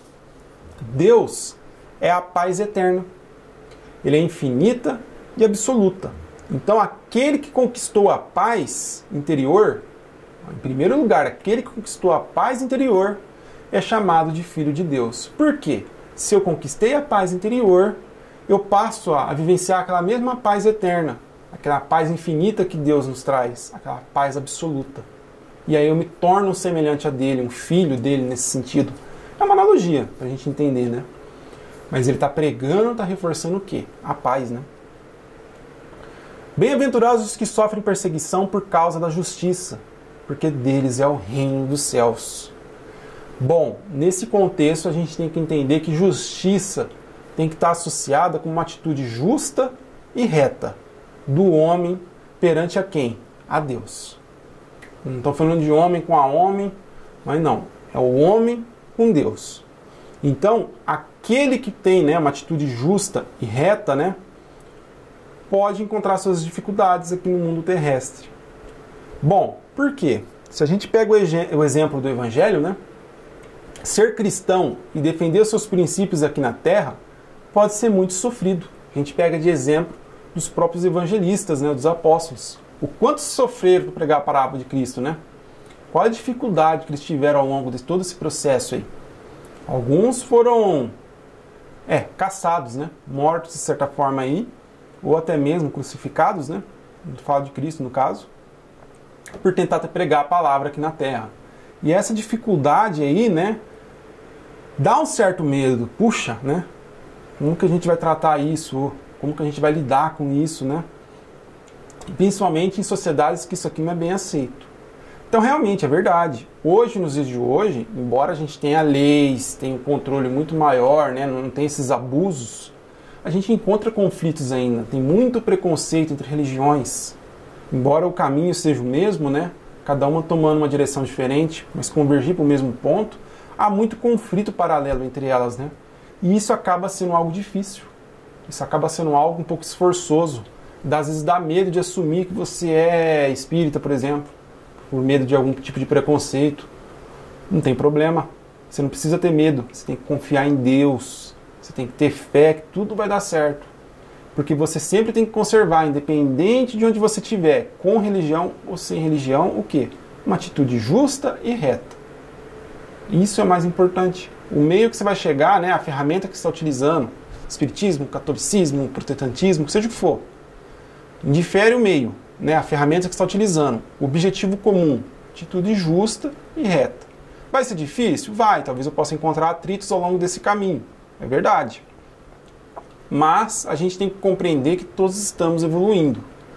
Deus é a paz eterna. Ele é infinita e absoluta. Então, aquele que conquistou a paz interior, em primeiro lugar, aquele que conquistou a paz interior, é chamado de filho de Deus. Por quê? Se eu conquistei a paz interior, eu passo a, a vivenciar aquela mesma paz eterna, aquela paz infinita que Deus nos traz, aquela paz absoluta. E aí eu me torno semelhante a dele, um filho dele nesse sentido. É uma analogia para a gente entender, né? Mas ele está pregando, está reforçando o quê? A paz, né? Bem-aventurados os que sofrem perseguição por causa da justiça, porque deles é o reino dos céus. Bom, nesse contexto a gente tem que entender que justiça tem que estar associada com uma atitude justa e reta do homem perante a quem? A Deus. Não estou falando de homem com a homem, mas não. É o homem com Deus. Então, aquele que tem, né, uma atitude justa e reta, né, pode encontrar suas dificuldades aqui no mundo terrestre. Bom, por quê? Se a gente pega o, o exemplo do Evangelho, né, ser cristão e defender os seus princípios aqui na Terra pode ser muito sofrido. A gente pega de exemplo dos próprios evangelistas, né, dos apóstolos. O quanto sofreram para pregar a parábola de Cristo, né? Qual a dificuldade que eles tiveram ao longo de todo esse processo aí? Alguns foram é, caçados, né? Mortos de certa forma aí, ou até mesmo crucificados, né? Falo de Cristo no caso, por tentar pregar a palavra aqui na Terra. E essa dificuldade aí, né? Dá um certo medo. Puxa, né? Como que a gente vai tratar isso? Como que a gente vai lidar com isso, né? Principalmente em sociedades que isso aqui não é bem aceito. Então, realmente, é verdade. Hoje, nos dias de hoje, embora a gente tenha leis, tenha um controle muito maior, né, não tem esses abusos, a gente encontra conflitos ainda. Tem muito preconceito entre religiões. Embora o caminho seja o mesmo, né, cada uma tomando uma direção diferente, mas convergir para o mesmo ponto, há muito conflito paralelo entre elas, né? E isso acaba sendo algo difícil. Isso acaba sendo algo um pouco esforçoso. Às vezes dá medo de assumir que você é espírita, por exemplo, por medo de algum tipo de preconceito. Não tem problema. Você não precisa ter medo. Você tem que confiar em Deus. Você tem que ter fé que tudo vai dar certo. Porque você sempre tem que conservar, independente de onde você estiver, com religião ou sem religião, o quê? Uma atitude justa e reta. Isso é mais importante. O meio que você vai chegar, né, a ferramenta que você está utilizando, espiritismo, catolicismo, protestantismo, seja o que for, indifere o meio, né, a ferramenta que você está utilizando. O objetivo comum, atitude justa e reta. Vai ser difícil? Vai. Talvez eu possa encontrar atritos ao longo desse caminho. É verdade. Mas a gente tem que compreender que todos estamos evoluindo.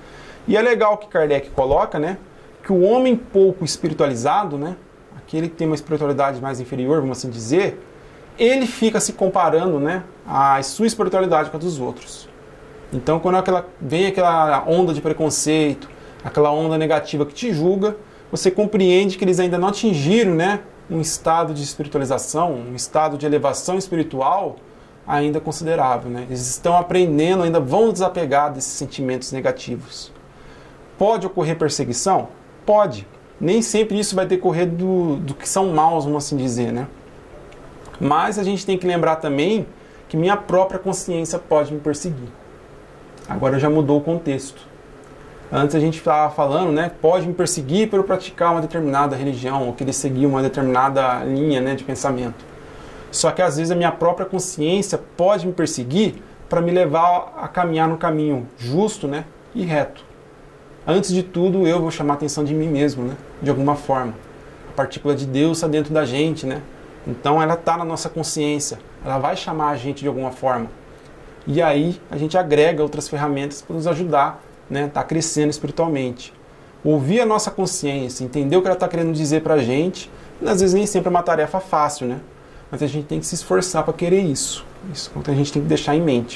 E é legal que Kardec coloca, né, que o homem pouco espiritualizado, né, aquele que tem uma espiritualidade mais inferior, vamos assim dizer, ele fica se comparando, né, a sua espiritualidade com a dos outros. Então, quando aquela, vem aquela onda de preconceito, aquela onda negativa que te julga, você compreende que eles ainda não atingiram, né, um estado de espiritualização, um estado de elevação espiritual ainda considerável, né? Eles estão aprendendo, ainda vão desapegar desses sentimentos negativos. Pode ocorrer perseguição? Pode. Nem sempre isso vai decorrer do, do que são maus, vamos assim dizer, né? Mas a gente tem que lembrar também que minha própria consciência pode me perseguir. Agora já mudou o contexto. Antes a gente estava falando, né, pode me perseguir por eu praticar uma determinada religião, ou querer seguir uma determinada linha, né, de pensamento. Só que às vezes a minha própria consciência pode me perseguir para me levar a caminhar no caminho justo, né, e reto. Antes de tudo, eu vou chamar a atenção de mim mesmo, né, de alguma forma. A partícula de Deus está dentro da gente, né? Então ela está na nossa consciência, ela vai chamar a gente de alguma forma. E aí a gente agrega outras ferramentas para nos ajudar, né, tá crescendo espiritualmente. Ouvir a nossa consciência, entender o que ela está querendo dizer para a gente, às vezes nem sempre é uma tarefa fácil, né? Mas a gente tem que se esforçar para querer isso. Isso que a gente tem que deixar em mente.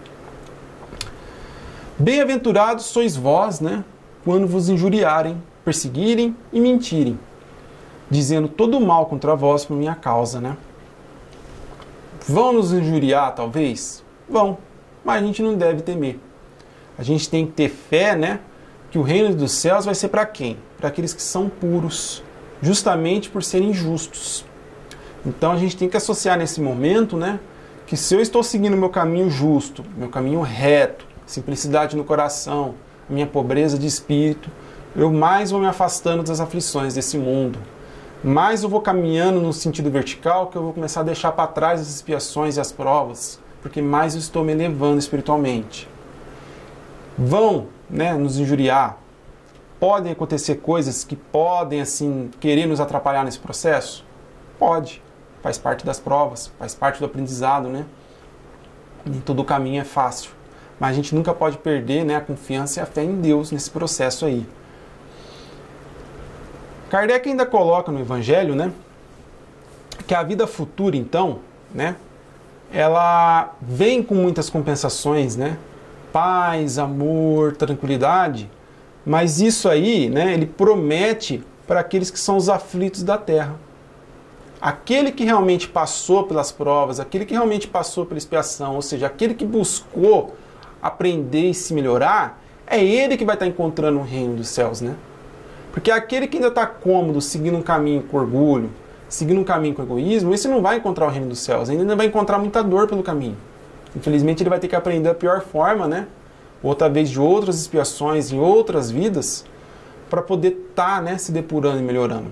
Bem-aventurados sois vós, né, quando vos injuriarem, perseguirem e mentirem, dizendo todo o mal contra vós por minha causa, né? Vão nos injuriar, talvez? Vão, mas a gente não deve temer. A gente tem que ter fé, né, que o reino dos céus vai ser para quem? Para aqueles que são puros, justamente por serem justos. Então a gente tem que associar nesse momento, né, que se eu estou seguindo o meu caminho justo, meu caminho reto, simplicidade no coração, minha pobreza de espírito, eu mais vou me afastando das aflições desse mundo. Mais eu vou caminhando no sentido vertical, que eu vou começar a deixar para trás as expiações e as provas, porque mais eu estou me elevando espiritualmente. Vão, né, nos injuriar. Podem acontecer coisas que podem, assim, querer nos atrapalhar nesse processo? Pode. Faz parte das provas, faz parte do aprendizado, né? Nem todo o caminho é fácil. Mas a gente nunca pode perder, né, a confiança e a fé em Deus nesse processo aí. Kardec ainda coloca no Evangelho, né, que a vida futura, então, né, ela vem com muitas compensações, né? Paz, amor, tranquilidade, mas isso aí, né, ele promete para aqueles que são os aflitos da terra. Aquele que realmente passou pelas provas, aquele que realmente passou pela expiação, ou seja, aquele que buscou aprender e se melhorar, é ele que vai estar encontrando o reino dos céus, né? Porque aquele que ainda está cômodo, seguindo um caminho com orgulho, seguindo um caminho com egoísmo, esse não vai encontrar o reino dos céus, ainda vai encontrar muita dor pelo caminho. Infelizmente ele vai ter que aprender da pior forma, né? Outra vez de outras expiações em outras vidas, para poder estar, né, se depurando e melhorando.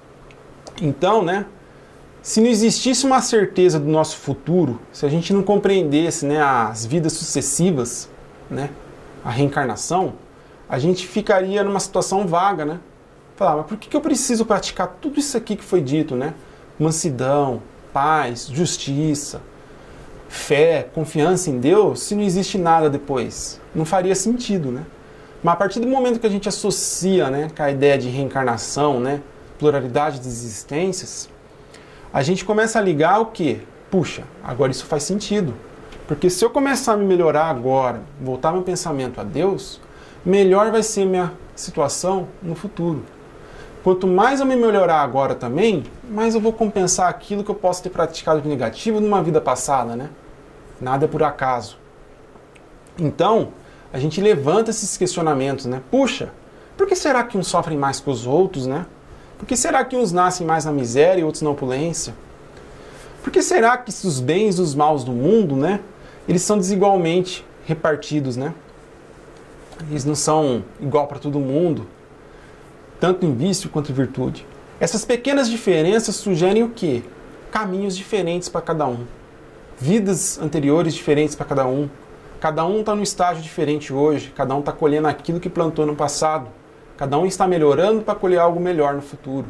Então, né, se não existisse uma certeza do nosso futuro, se a gente não compreendesse, né, as vidas sucessivas, né, a reencarnação, a gente ficaria numa situação vaga, né? Falar, mas por que eu preciso praticar tudo isso aqui que foi dito, né? Mansidão, paz, justiça, fé, confiança em Deus, se não existe nada depois? Não faria sentido, né? Mas a partir do momento que a gente associa, né, com a ideia de reencarnação, né, pluralidade de existências, a gente começa a ligar o quê? Puxa, agora isso faz sentido. Porque se eu começar a me melhorar agora, voltar meu pensamento a Deus, melhor vai ser minha situação no futuro. Quanto mais eu me melhorar agora também, mais eu vou compensar aquilo que eu posso ter praticado de negativo numa vida passada, né? Nada é por acaso. Então, a gente levanta esses questionamentos, né? Puxa, por que será que uns sofrem mais que os outros, né? Por que será que uns nascem mais na miséria e outros na opulência? Por que será que os bens e os maus do mundo, né, eles são desigualmente repartidos, né? Eles não são igual para todo mundo, tanto em vício quanto em virtude. Essas pequenas diferenças sugerem o quê? Caminhos diferentes para cada um. Vidas anteriores diferentes para cada um. Cada um está num estágio diferente hoje. Cada um está colhendo aquilo que plantou no passado. Cada um está melhorando para colher algo melhor no futuro.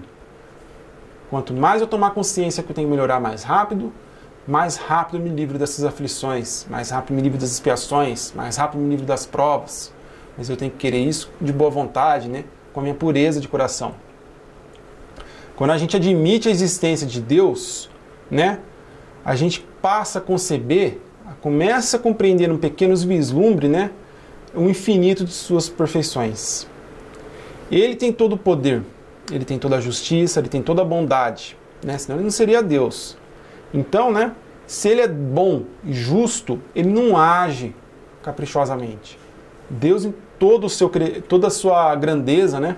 Quanto mais eu tomar consciência que eu tenho que melhorar mais rápido, mais rápido eu me livro dessas aflições, mais rápido eu me livro das expiações, mais rápido eu me livro das provas. mas eu tenho que querer isso de boa vontade, né? Com a minha pureza de coração. Quando a gente admite a existência de Deus, né? A gente passa a conceber, começa a compreender um pequeno vislumbre, né? O infinito de suas perfeições. Ele tem todo o poder, ele tem toda a justiça, ele tem toda a bondade, né? Senão ele não seria Deus. Então, né? Se ele é bom e justo, ele não age caprichosamente. Deus, em todo o seu, toda a sua grandeza, né?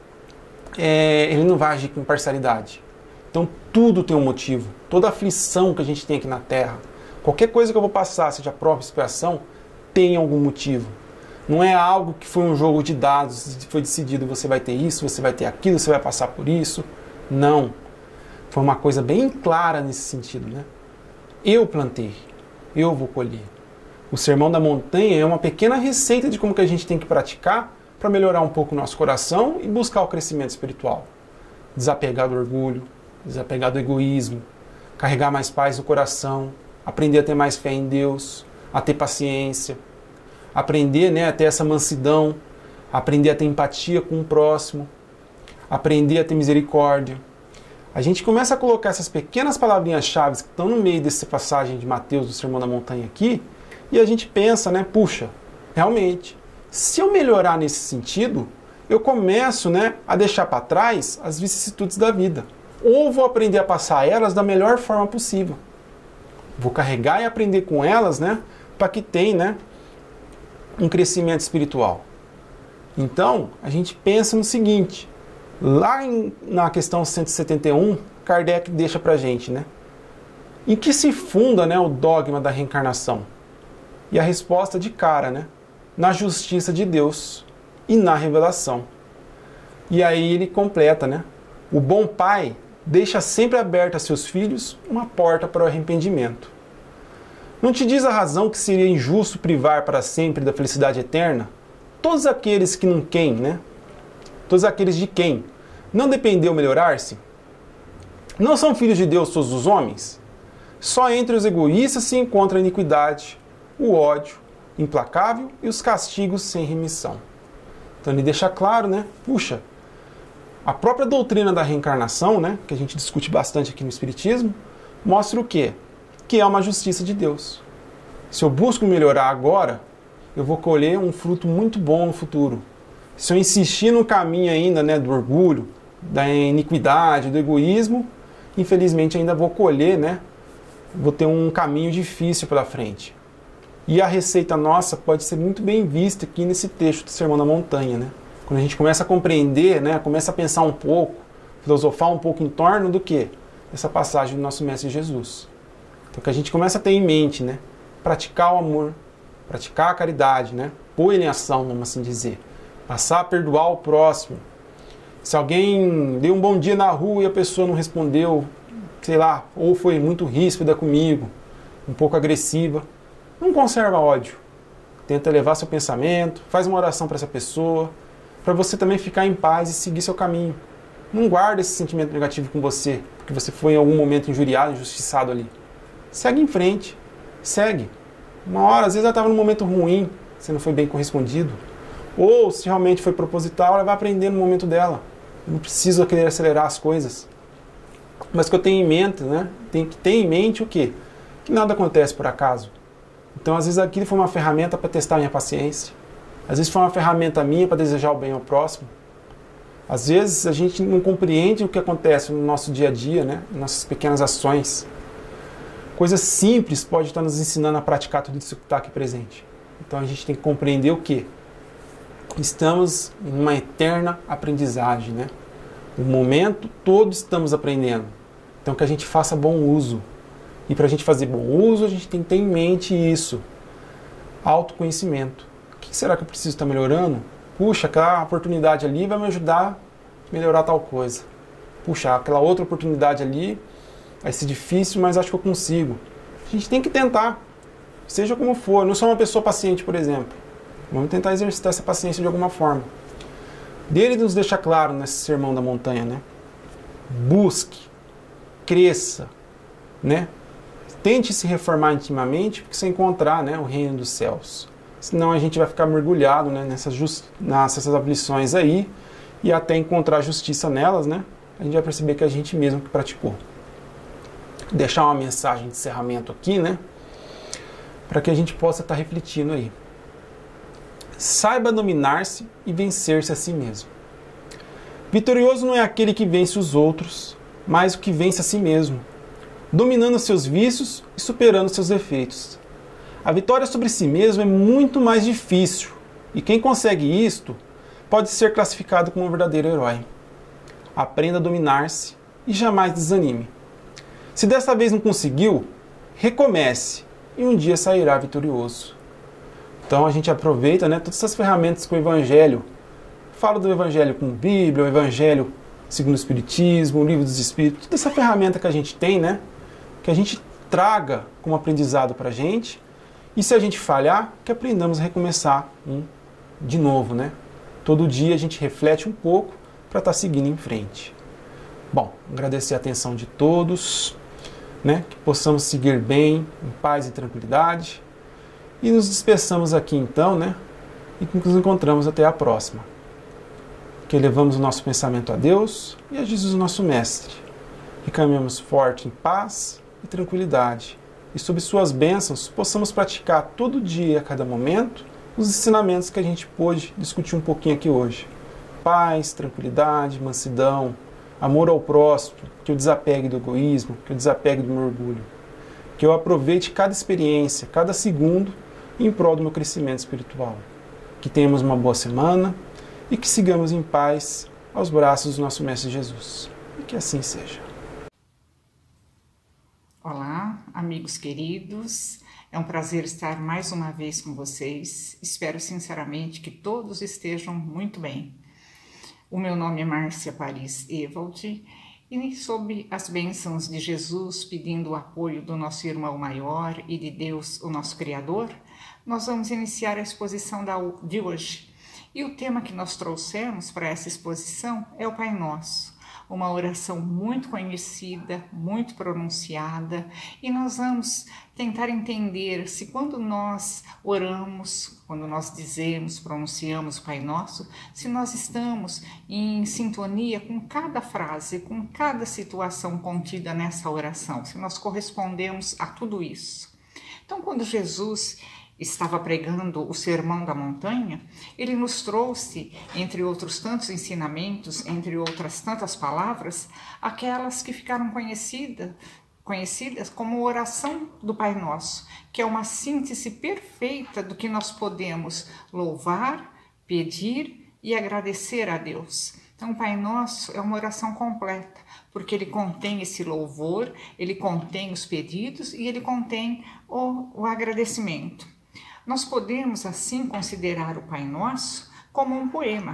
É, ele não vai agir com parcialidade. Então tudo tem um motivo. Toda aflição que a gente tem aqui na Terra, qualquer coisa que eu vou passar, seja prova, expiação, tem algum motivo. Não é algo que foi um jogo de dados, foi decidido, você vai ter isso, você vai ter aquilo, você vai passar por isso. Não. Foi uma coisa bem clara nesse sentido, né? Eu plantei, eu vou colher. O Sermão da Montanha é uma pequena receita de como que a gente tem que praticar para melhorar um pouco o nosso coração e buscar o crescimento espiritual. Desapegar do orgulho, desapegar do egoísmo, carregar mais paz no coração, aprender a ter mais fé em Deus, a ter paciência, aprender, né, a ter essa mansidão, aprender a ter empatia com o próximo, aprender a ter misericórdia. A gente começa a colocar essas pequenas palavrinhas-chave que estão no meio dessa passagem de Mateus, do Sermão da Montanha aqui, e a gente pensa, né, puxa, realmente, se eu melhorar nesse sentido, eu começo, né, a deixar para trás as vicissitudes da vida. Ou vou aprender a passar elas da melhor forma possível. Vou carregar e aprender com elas, né, para que tenha, né, um crescimento espiritual. Então, a gente pensa no seguinte, lá em, na questão cento e setenta e um, Kardec deixa para a gente, né, em que se funda, né, o dogma da reencarnação? E a resposta de cara, né, na justiça de Deus e na revelação. E aí ele completa, né? O bom pai deixa sempre aberta a seus filhos uma porta para o arrependimento. Não te diz a razão que seria injusto privar para sempre da felicidade eterna todos aqueles que não quem, né? Todos aqueles de quem não dependeu melhorar-se? Não são filhos de Deus todos os homens? Só entre os egoístas se encontra a iniquidade, o ódio implacável e os castigos sem remissão. Então ele deixa claro, né? Puxa, a própria doutrina da reencarnação, né, que a gente discute bastante aqui no Espiritismo, mostra o quê? Que é uma justiça de Deus. Se eu busco melhorar agora, eu vou colher um fruto muito bom no futuro. Se eu insistir no caminho ainda, né, do orgulho, da iniquidade, do egoísmo, infelizmente ainda vou colher, né, vou ter um caminho difícil pela frente. E a receita nossa pode ser muito bem vista aqui nesse texto do Sermão da Montanha, né? Quando a gente começa a compreender, né, começa a pensar um pouco, filosofar um pouco em torno do que? Essa passagem do nosso Mestre Jesus. Então que a gente começa a ter em mente, né? Praticar o amor, praticar a caridade, né? Pôr ele em ação, vamos assim dizer. Passar a perdoar o próximo. Se alguém deu um bom dia na rua e a pessoa não respondeu, sei lá, ou foi muito ríspida comigo, um pouco agressiva, não conserva ódio. Tenta elevar seu pensamento, faz uma oração para essa pessoa, para você também ficar em paz e seguir seu caminho. Não guarda esse sentimento negativo com você, porque você foi em algum momento injuriado, injustiçado ali. Segue em frente, segue. Uma hora, às vezes ela estava num momento ruim, você não foi bem correspondido. Ou, se realmente foi proposital, ela vai aprender no momento dela. Não precisa querer acelerar as coisas. Mas o que eu tenho em mente, né? Tem que ter em mente o quê? Que nada acontece por acaso. Então, às vezes, aquilo foi uma ferramenta para testar a minha paciência. Às vezes, foi uma ferramenta minha para desejar o bem ao próximo. Às vezes, a gente não compreende o que acontece no nosso dia a dia, né? Nossas pequenas ações. Coisas simples podem estar nos ensinando a praticar tudo isso que está aqui presente. Então, a gente tem que compreender o quê? Estamos em uma eterna aprendizagem, né? No momento, todos estamos aprendendo. Então, que a gente faça bom uso. E para a gente fazer bom uso, a gente tem que ter em mente isso. Autoconhecimento. O que será que eu preciso estar melhorando? Puxa, aquela oportunidade ali vai me ajudar a melhorar tal coisa. Puxa, aquela outra oportunidade ali vai ser difícil, mas acho que eu consigo. A gente tem que tentar. Seja como for. Eu não sou uma pessoa paciente, por exemplo. Vamos tentar exercitar essa paciência de alguma forma. Dele nos deixa claro nesse Sermão da Montanha, né? Busque, cresça, né? Tente se reformar intimamente para você encontrar, né, o reino dos céus. senão a gente vai ficar mergulhado, né, nessas, just... nessas aflições aí, e até encontrar justiça nelas, né, a gente vai perceber que é a gente mesmo que praticou. Vou deixar uma mensagem de encerramento aqui, né, para que a gente possa estar refletindo aí. Saiba dominar-se e vencer-se a si mesmo. Vitorioso não é aquele que vence os outros, mas o que vence a si mesmo, dominando seus vícios e superando seus defeitos. A vitória sobre si mesmo é muito mais difícil, e quem consegue isto pode ser classificado como um verdadeiro herói. Aprenda a dominar-se e jamais desanime. Se dessa vez não conseguiu, recomece e um dia sairá vitorioso. Então a gente aproveita, né, todas essas ferramentas que o Evangelho fala do Evangelho com Bíblia, o Evangelho segundo o Espiritismo, o Livro dos Espíritos, toda essa ferramenta que a gente tem, né, que a gente traga como aprendizado para a gente, e se a gente falhar, que aprendamos a recomeçar um, de novo, né? Todo dia a gente reflete um pouco para estar seguindo em frente. Bom, agradecer a atenção de todos, né? Que possamos seguir bem, em paz e tranquilidade, e nos despeçamos aqui então, né? E nos encontramos até a próxima. Que elevamos o nosso pensamento a Deus e a Jesus, o nosso Mestre, e caminhamos forte em paz e tranquilidade, e sob suas bênçãos possamos praticar todo dia, a cada momento, os ensinamentos que a gente pôde discutir um pouquinho aqui hoje. Paz, tranquilidade, mansidão, amor ao próximo, que eu desapegue do egoísmo, que eu desapegue do meu orgulho, que eu aproveite cada experiência, cada segundo, em prol do meu crescimento espiritual. Que tenhamos uma boa semana e que sigamos em paz aos braços do nosso Mestre Jesus. E que assim seja. Olá, amigos queridos, é um prazer estar mais uma vez com vocês. Espero sinceramente que todos estejam muito bem. O meu nome é Márcia Paris Ewald e, sob as bênçãos de Jesus, pedindo o apoio do nosso irmão maior e de Deus, o nosso Criador, nós vamos iniciar a exposição de hoje. E o tema que nós trouxemos para essa exposição é o Pai Nosso. Uma oração muito conhecida, muito pronunciada, e nós vamos tentar entender se quando nós oramos, quando nós dizemos, pronunciamos o Pai Nosso, se nós estamos em sintonia com cada frase, com cada situação contida nessa oração, se nós correspondemos a tudo isso. Então, quando Jesus estava pregando o Sermão da Montanha, ele nos trouxe, entre outros tantos ensinamentos, entre outras tantas palavras, aquelas que ficaram conhecidas, conhecidas como oração do Pai Nosso, que é uma síntese perfeita do que nós podemos louvar, pedir e agradecer a Deus. Então, o Pai Nosso é uma oração completa, porque ele contém esse louvor, ele contém os pedidos e ele contém o, o agradecimento. Nós podemos, assim, considerar o Pai Nosso como um poema.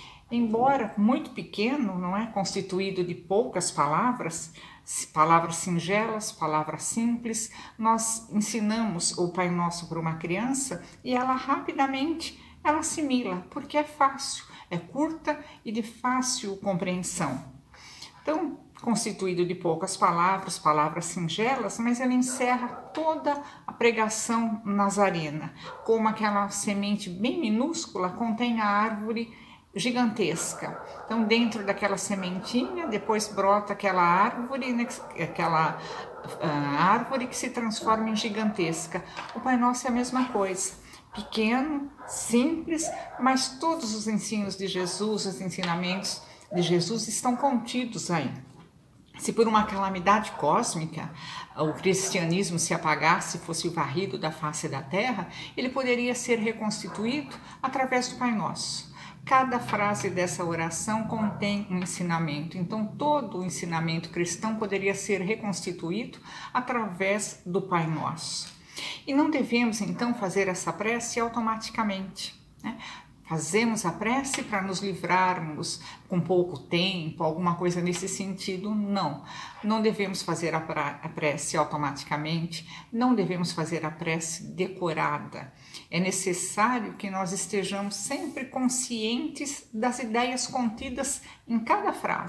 Embora muito pequeno, não é? Constituído de poucas palavras, palavras singelas, palavras simples, nós ensinamos o Pai Nosso para uma criança e ela rapidamente ela assimila, porque é fácil, é curta e de fácil compreensão. Então, constituído de poucas palavras, palavras singelas, mas ele encerra toda a pregação nazarena, como aquela semente bem minúscula contém a árvore gigantesca. Então, dentro daquela sementinha, depois brota aquela árvore, né, aquela uh, árvore que se transforma em gigantesca. O Pai Nosso é a mesma coisa. Pequeno, simples, mas todos os ensinos de Jesus, os ensinamentos de Jesus estão contidos aí. Se por uma calamidade cósmica o cristianismo se apagasse, fosse varrido da face da terra, ele poderia ser reconstituído através do Pai Nosso. Cada frase dessa oração contém um ensinamento, então todo o ensinamento cristão poderia ser reconstituído através do Pai Nosso. E não devemos então fazer essa prece automaticamente, né? Fazemos a prece para nos livrarmos com pouco tempo, alguma coisa nesse sentido? Não. Não devemos fazer a prece automaticamente, não devemos fazer a prece decorada. É necessário que nós estejamos sempre conscientes das ideias contidas em cada frase,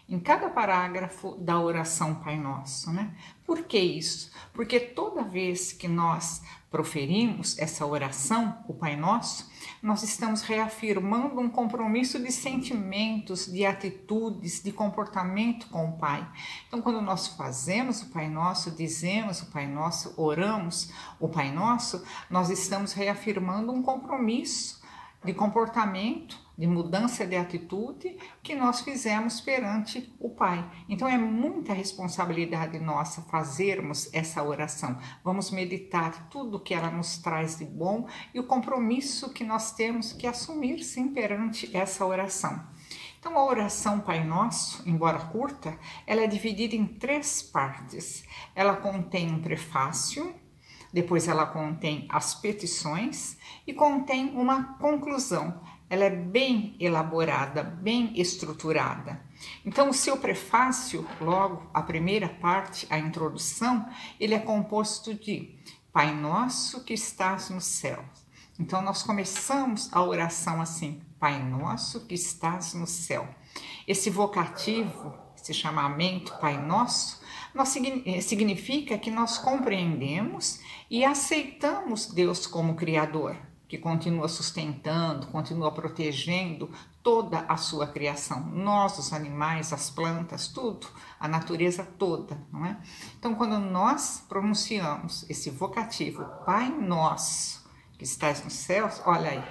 em cada parágrafo da oração Pai Nosso, né? Por que isso? Porque toda vez que nós proferimos essa oração, o Pai Nosso, nós estamos reafirmando um compromisso de sentimentos, de atitudes, de comportamento com o Pai. Então, quando nós fazemos o Pai Nosso, dizemos o Pai Nosso, oramos o Pai Nosso, nós estamos reafirmando um compromisso de comportamento, de mudança de atitude que nós fizemos perante o Pai. Então é muita responsabilidade nossa fazermos essa oração. Vamos meditar tudo que ela nos traz de bom e o compromisso que nós temos que assumir sim perante essa oração. Então a oração Pai Nosso, embora curta, ela é dividida em três partes. Ela contém um prefácio, depois ela contém as petições e contém uma conclusão. Ela é bem elaborada, bem estruturada. Então, o seu prefácio, logo, a primeira parte, a introdução, ele é composto de Pai Nosso que estás no céu. Então, nós começamos a oração assim, Pai Nosso que estás no céu. Esse vocativo, esse chamamento Pai Nosso, nós, significa que nós compreendemos e aceitamos Deus como Criador, que continua sustentando, continua protegendo toda a sua criação. Nós, os animais, as plantas, tudo, a natureza toda, não é? Então, quando nós pronunciamos esse vocativo, Pai Nosso, que estás nos céus, olha aí,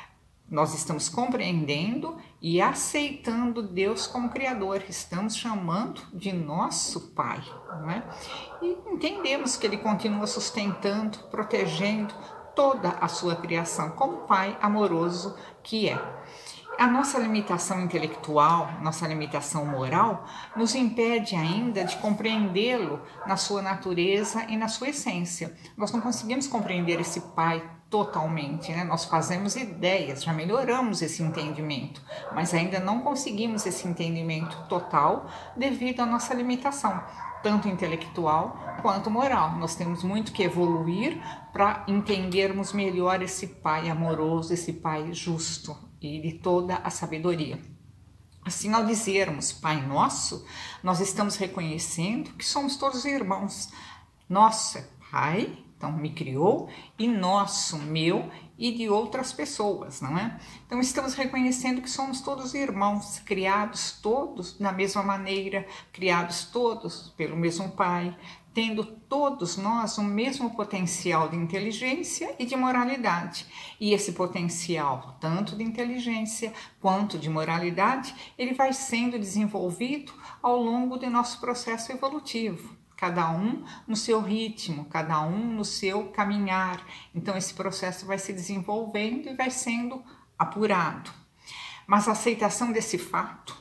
nós estamos compreendendo e aceitando Deus como Criador, estamos chamando de nosso Pai, não é? E entendemos que Ele continua sustentando, protegendo toda a sua criação, como Pai amoroso que é. A nossa limitação intelectual, nossa limitação moral, nos impede ainda de compreendê-lo na sua natureza e na sua essência. Nós não conseguimos compreender esse Pai totalmente, né? Nós fazemos ideias, já melhoramos esse entendimento, mas ainda não conseguimos esse entendimento total devido à nossa limitação, tanto intelectual quanto moral. Nós temos muito que evoluir para entendermos melhor esse Pai amoroso, esse Pai justo e de toda a sabedoria. Assim, ao dizermos Pai Nosso, nós estamos reconhecendo que somos todos irmãos. Nosso é Pai, então me criou, e nosso, meu e de outras pessoas, não é? Então estamos reconhecendo que somos todos irmãos, criados todos da mesma maneira, criados todos pelo mesmo Pai, tendo todos nós o mesmo potencial de inteligência e de moralidade. E esse potencial, tanto de inteligência quanto de moralidade, ele vai sendo desenvolvido ao longo do nosso processo evolutivo. Cada um no seu ritmo, cada um no seu caminhar. Então esse processo vai se desenvolvendo e vai sendo apurado. Mas a aceitação desse fato,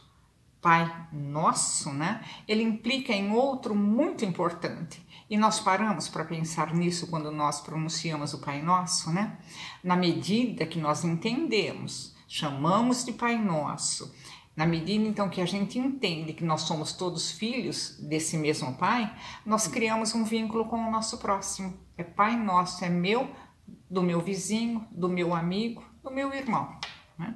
Pai Nosso, né, ele implica em outro muito importante. E nós paramos para pensar nisso quando nós pronunciamos o Pai Nosso, né? Na medida que nós entendemos, chamamos de Pai Nosso, na medida então que a gente entende que nós somos todos filhos desse mesmo Pai, nós criamos um vínculo com o nosso próximo. É Pai Nosso, é meu, do meu vizinho, do meu amigo, do meu irmão, né?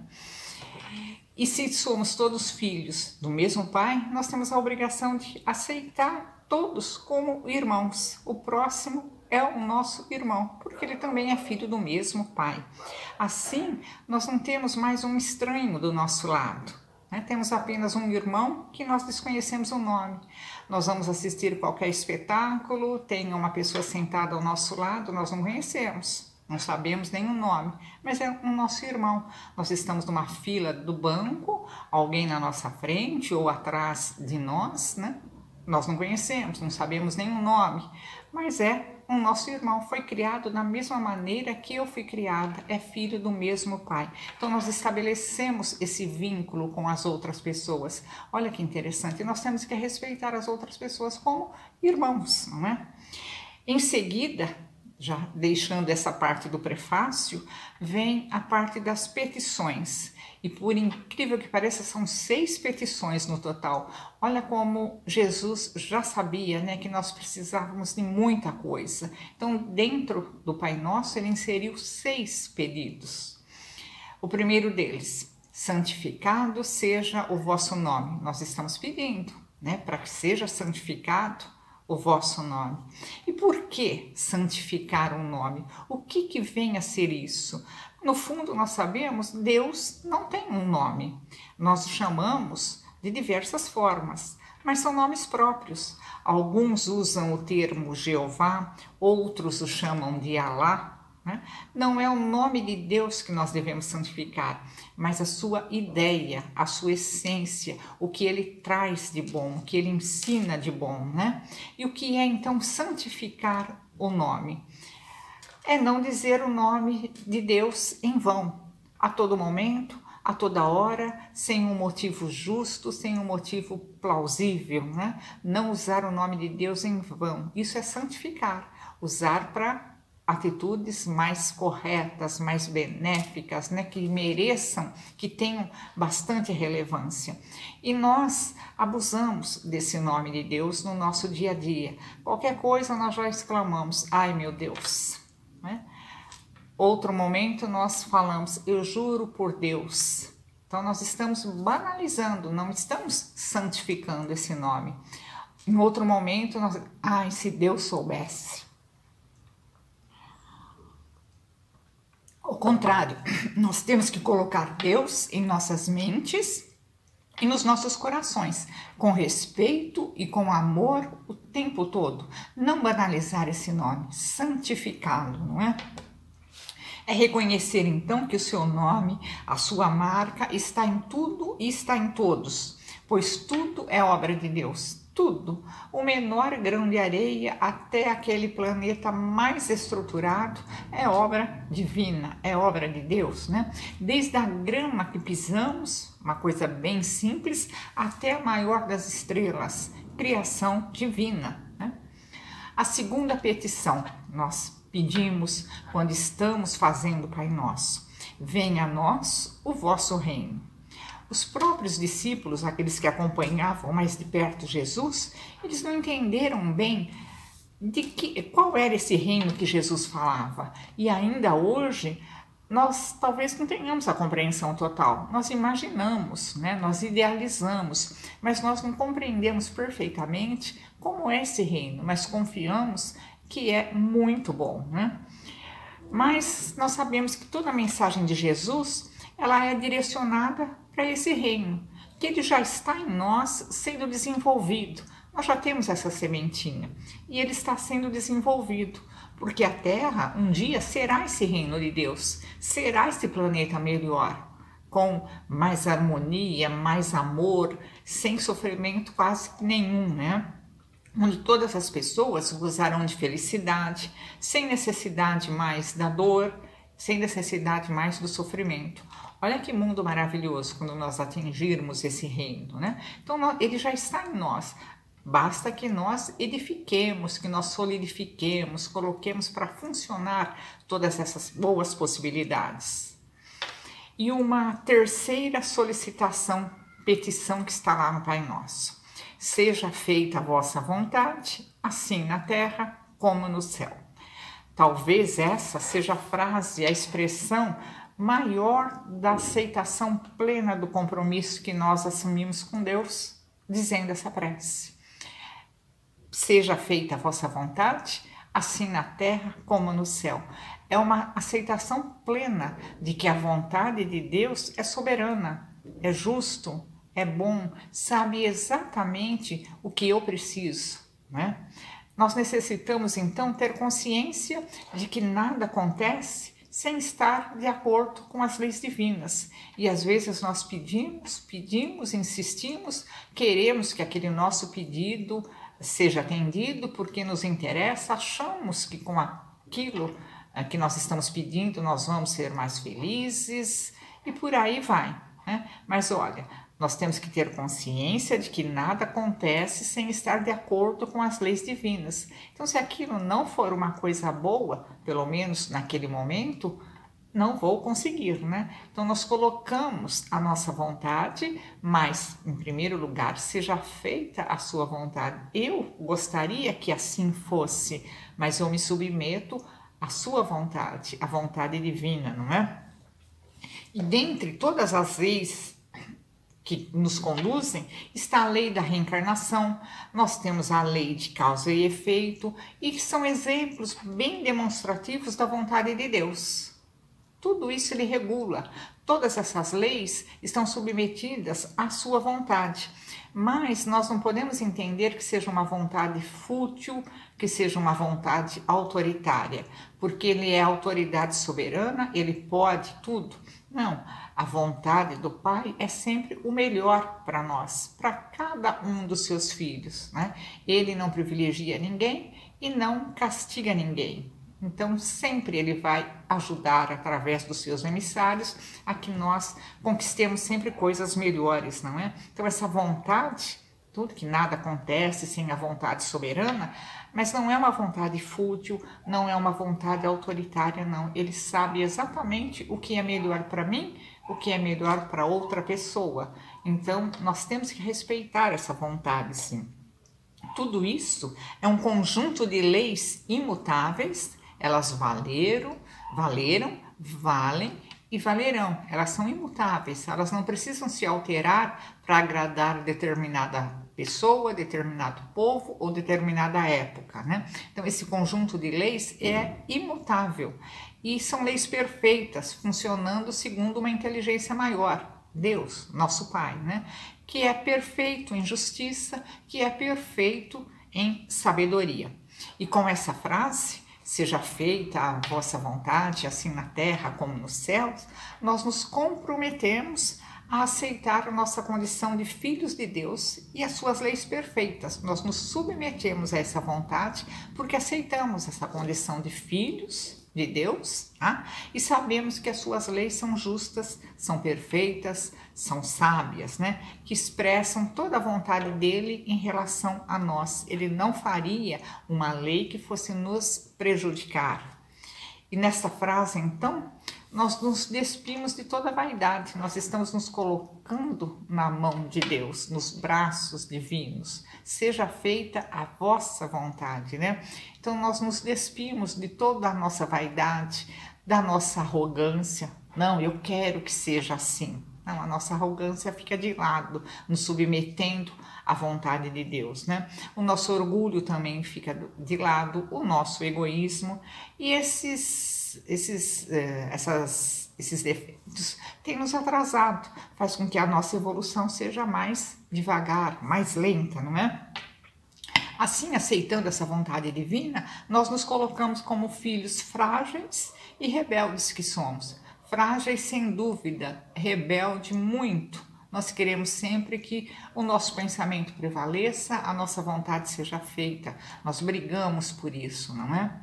E se somos todos filhos do mesmo Pai, nós temos a obrigação de aceitar todos como irmãos. O próximo é o nosso irmão, porque ele também é filho do mesmo Pai. Assim, nós não temos mais um estranho do nosso lado. Né? Temos apenas um irmão que nós desconhecemos o nome. Nós vamos assistir qualquer espetáculo, tem uma pessoa sentada ao nosso lado, nós não conhecemos, não sabemos nem o nome, mas é o nosso irmão. Nós estamos numa fila do banco, alguém na nossa frente ou atrás de nós, né? Nós não conhecemos, não sabemos nem o nome, mas é o nosso irmão, foi criado da mesma maneira que eu fui criada, é filho do mesmo Pai. Então nós estabelecemos esse vínculo com as outras pessoas. Olha que interessante, nós temos que respeitar as outras pessoas como irmãos, não é? Em seguida, já deixando essa parte do prefácio, vem a parte das petições. E por incrível que pareça, são seis petições no total. Olha como Jesus já sabia, né, que nós precisávamos de muita coisa. Então, dentro do Pai Nosso, ele inseriu seis pedidos. O primeiro deles, Santificado seja o vosso nome. Nós estamos pedindo, né, para que seja santificado o vosso nome. E por que santificar um nome? O que que vem a ser isso? No fundo, nós sabemos, Deus não tem um nome. Nós o chamamos de diversas formas, mas são nomes próprios. Alguns usam o termo Jeová, outros o chamam de Alá. Né? Não é o nome de Deus que nós devemos santificar, mas a sua ideia, a sua essência, o que ele traz de bom, o que ele ensina de bom. Né? E o que é então santificar o nome? É não dizer o nome de Deus em vão, a todo momento, a toda hora, sem um motivo justo, sem um motivo plausível, né? Não usar o nome de Deus em vão. Isso é santificar, usar para atitudes mais corretas, mais benéficas, né? Que mereçam, que tenham bastante relevância. E nós abusamos desse nome de Deus no nosso dia a dia. Qualquer coisa nós já exclamamos, ai meu Deus, né? Outro momento nós falamos, eu juro por Deus. Então nós estamos banalizando, não estamos santificando esse nome. Em outro momento nós, ai, se Deus soubesse. Ao contrário, nós temos que colocar Deus em nossas mentes e nos nossos corações, com respeito e com amor o tempo todo. Não banalizar esse nome, santificá-lo, não é? É reconhecer então que o seu nome, a sua marca está em tudo e está em todos, pois tudo é obra de Deus, tudo. O menor grão de areia até aquele planeta mais estruturado é obra divina, é obra de Deus, né? Desde a grama que pisamos, uma coisa bem simples, até a maior das estrelas, criação divina, né? A segunda petição, nós pedimos quando estamos fazendo o Pai Nosso, venha a nós o vosso reino. Os próprios discípulos, aqueles que acompanhavam mais de perto Jesus, eles não entenderam bem de que, qual era esse reino que Jesus falava. E ainda hoje, nós talvez não tenhamos a compreensão total. Nós imaginamos, né? Nós idealizamos, mas nós não compreendemos perfeitamente como é esse reino, mas confiamos que é muito bom, né? Mas nós sabemos que toda a mensagem de Jesus, ela é direcionada para esse reino, que ele já está em nós sendo desenvolvido. Nós já temos essa sementinha e ele está sendo desenvolvido, porque a Terra um dia será esse reino de Deus, será esse planeta melhor, com mais harmonia, mais amor, sem sofrimento quase nenhum, né? Onde todas as pessoas gozarão de felicidade, sem necessidade mais da dor, sem necessidade mais do sofrimento. Olha que mundo maravilhoso quando nós atingirmos esse reino, né? Então, ele já está em nós. Basta que nós edifiquemos, que nós solidifiquemos, coloquemos para funcionar todas essas boas possibilidades. E uma terceira solicitação, petição que está lá no Pai Nosso. Seja feita a vossa vontade, assim na terra como no céu. Talvez essa seja a frase, a expressão maior da aceitação plena do compromisso que nós assumimos com Deus, dizendo essa prece. Seja feita a vossa vontade, assim na terra como no céu. É uma aceitação plena de que a vontade de Deus é soberana, é justo, é bom, sabe exatamente o que eu preciso, né? Nós necessitamos então ter consciência de que nada acontece sem estar de acordo com as leis divinas. E às vezes nós pedimos, pedimos, insistimos, queremos que aquele nosso pedido seja atendido porque nos interessa, achamos que com aquilo que nós estamos pedindo nós vamos ser mais felizes e por aí vai, né? Mas olha, nós temos que ter consciência de que nada acontece sem estar de acordo com as leis divinas. Então, se aquilo não for uma coisa boa, pelo menos naquele momento, não vou conseguir, né? Então, nós colocamos a nossa vontade, mas, em primeiro lugar, seja feita a sua vontade. Eu gostaria que assim fosse, mas eu me submeto à sua vontade, à vontade divina, não é? E dentre todas as leis que nos conduzem, está a lei da reencarnação, nós temos a lei de causa e efeito, e que são exemplos bem demonstrativos da vontade de Deus. Tudo isso ele regula, todas essas leis estão submetidas à sua vontade, mas nós não podemos entender que seja uma vontade fútil, que seja uma vontade autoritária, porque ele é autoridade soberana, ele pode tudo. Não, a vontade do Pai é sempre o melhor para nós, para cada um dos seus filhos, né? Ele não privilegia ninguém e não castiga ninguém. Então, sempre ele vai ajudar, através dos seus emissários, a que nós conquistemos sempre coisas melhores, não é? Então, essa vontade, tudo que nada acontece sem a vontade soberana, mas não é uma vontade fútil, não é uma vontade autoritária, não. Ele sabe exatamente o que é melhor para mim, o que é melhor para outra pessoa. Então, nós temos que respeitar essa vontade, sim. Tudo isso é um conjunto de leis imutáveis, elas valeram, valeram, valem e valerão. Elas são imutáveis, elas não precisam se alterar para agradar determinada pessoa, determinado povo ou determinada época, né? Então, esse conjunto de leis é imutável e são leis perfeitas, funcionando segundo uma inteligência maior, Deus, nosso Pai, né? Que é perfeito em justiça, que é perfeito em sabedoria. E com essa frase, seja feita a vossa vontade, assim na terra como nos céus, nós nos comprometemos a aceitar a nossa condição de filhos de Deus e as suas leis perfeitas. Nós nos submetemos a essa vontade porque aceitamos essa condição de filhos de Deus, tá? E sabemos que as suas leis são justas, são perfeitas, são sábias, né? Que expressam toda a vontade dele em relação a nós. Ele não faria uma lei que fosse nos prejudicar. E nessa frase, então, nós nos despimos de toda a vaidade, nós estamos nos colocando na mão de Deus, nos braços divinos. Seja feita a vossa vontade, né? Então nós nos despimos de toda a nossa vaidade, da nossa arrogância. Não, eu quero que seja assim. Não, a nossa arrogância fica de lado, nos submetendo à vontade de Deus, né? O nosso orgulho também fica de lado, o nosso egoísmo e esses, esses, eh, essas, esses defeitos têm nos atrasado, faz com que a nossa evolução seja mais devagar, mais lenta, não é? Assim, aceitando essa vontade divina, nós nos colocamos como filhos frágeis e rebeldes que somos. Frágeis sem dúvida, rebelde muito. Nós queremos sempre que o nosso pensamento prevaleça, a nossa vontade seja feita. Nós brigamos por isso, não é?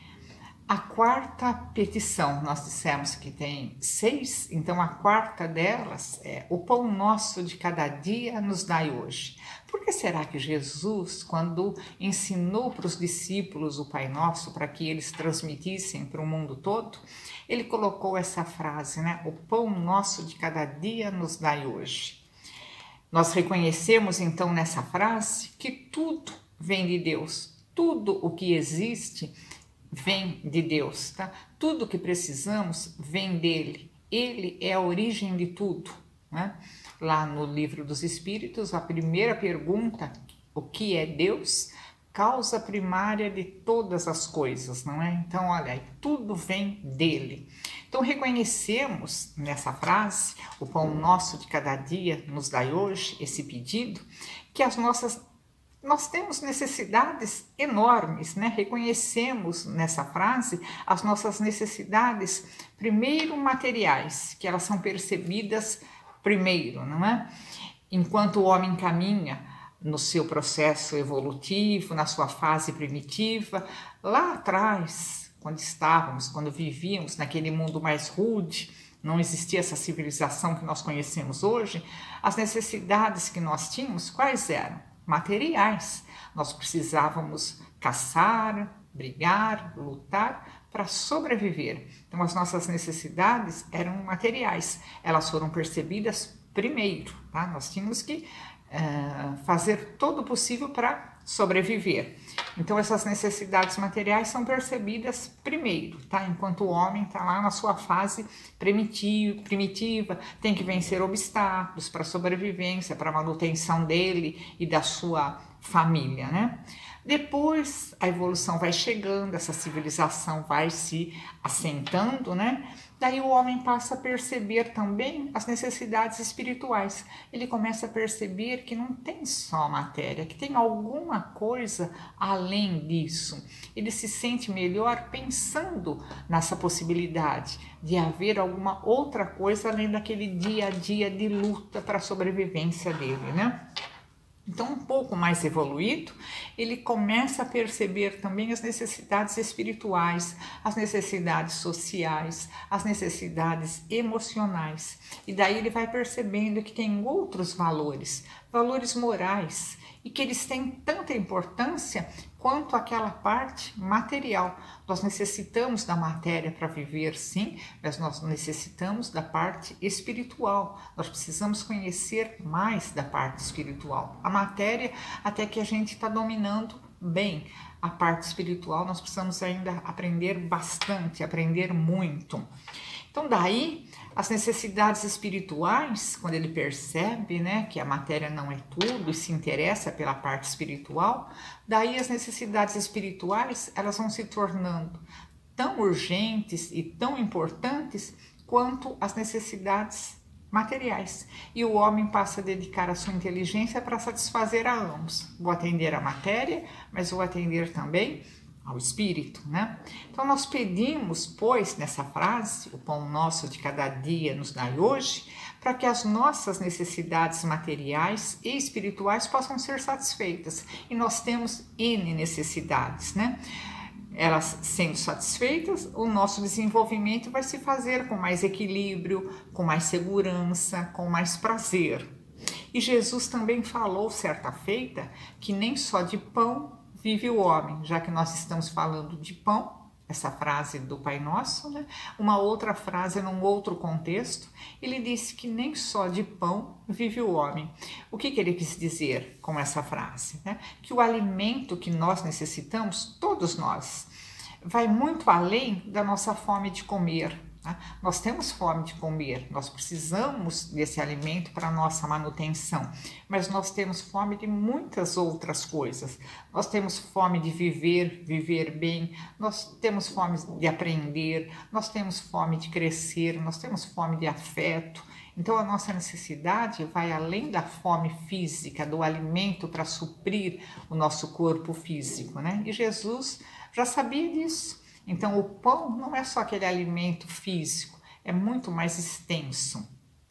A quarta petição, nós dissemos que tem seis, então a quarta delas é: o pão nosso de cada dia nos dai hoje. Por que será que Jesus, quando ensinou para os discípulos o Pai Nosso, para que eles transmitissem para o mundo todo, ele colocou essa frase, né? O pão nosso de cada dia nos dai hoje. Nós reconhecemos então nessa frase que tudo vem de Deus, tudo o que existe vem de Deus, tá? Tudo que precisamos vem dele. Ele é a origem de tudo, né? Lá no Livro dos Espíritos, a primeira pergunta, o que é Deus? Causa primária de todas as coisas, não é? Então, olha, tudo vem dele. Então, reconhecemos nessa frase, o pão nosso de cada dia nos dai hoje, esse pedido, que as nossas Nós temos necessidades enormes, né? Reconhecemos nessa frase as nossas necessidades, primeiro materiais, que elas são percebidas primeiro, não é? Enquanto o homem caminha no seu processo evolutivo, na sua fase primitiva, lá atrás, quando estávamos, quando vivíamos naquele mundo mais rude, não existia essa civilização que nós conhecemos hoje, as necessidades que nós tínhamos, quais eram? Materiais. Nós precisávamos caçar, brigar, lutar para sobreviver. Então, as nossas necessidades eram materiais. Elas foram percebidas primeiro, tá? Nós tínhamos que uh, fazer todo o possível para sobreviver. Então essas necessidades materiais são percebidas primeiro, tá? Enquanto o homem está lá na sua fase primitiva, primitiva, tem que vencer obstáculos para a sobrevivência, para a manutenção dele e da sua família, né? Depois a evolução vai chegando, essa civilização vai se assentando, né? Daí o homem passa a perceber também as necessidades espirituais. Ele começa a perceber que não tem só matéria, que tem alguma coisa além disso. Ele se sente melhor pensando nessa possibilidade de haver alguma outra coisa além daquele dia a dia de luta para a sobrevivência dele, né? Então, um pouco mais evoluído, ele começa a perceber também as necessidades espirituais, as necessidades sociais, as necessidades emocionais. E daí ele vai percebendo que tem outros valores, valores morais, e que eles têm tanta importância quanto aquela parte material. Nós necessitamos da matéria para viver, sim, mas nós necessitamos da parte espiritual. Nós precisamos conhecer mais da parte espiritual. A matéria, até que a gente está dominando bem. A parte espiritual, nós precisamos ainda aprender bastante, aprender muito. Então, daí, as necessidades espirituais, quando ele percebe, né, que a matéria não é tudo e se interessa pela parte espiritual, daí as necessidades espirituais, elas vão se tornando tão urgentes e tão importantes quanto as necessidades materiais. E o homem passa a dedicar a sua inteligência para satisfazer a ambos. Vou atender a matéria, mas vou atender também ao espírito, né? Então nós pedimos, pois, nessa frase, o pão nosso de cada dia nos dai hoje, para que as nossas necessidades materiais e espirituais possam ser satisfeitas. E nós temos N necessidades, né? Elas sendo satisfeitas, o nosso desenvolvimento vai se fazer com mais equilíbrio, com mais segurança, com mais prazer. E Jesus também falou, certa feita, que nem só de pão vive o homem, já que nós estamos falando de pão, essa frase do Pai Nosso, né? Uma outra frase num outro contexto, ele disse que nem só de pão vive o homem. O que, que ele quis dizer com essa frase? Né? Que o alimento que nós necessitamos, todos nós, vai muito além da nossa fome de comer. Né? Nós temos fome de comer, nós precisamos desse alimento para a nossa manutenção, mas nós temos fome de muitas outras coisas. Nós temos fome de viver, viver bem, nós temos fome de aprender, nós temos fome de crescer, nós temos fome de afeto. Então a nossa necessidade vai além da fome física, do alimento para suprir o nosso corpo físico, né? E Jesus já sabia disso. Então, o pão não é só aquele alimento físico, é muito mais extenso.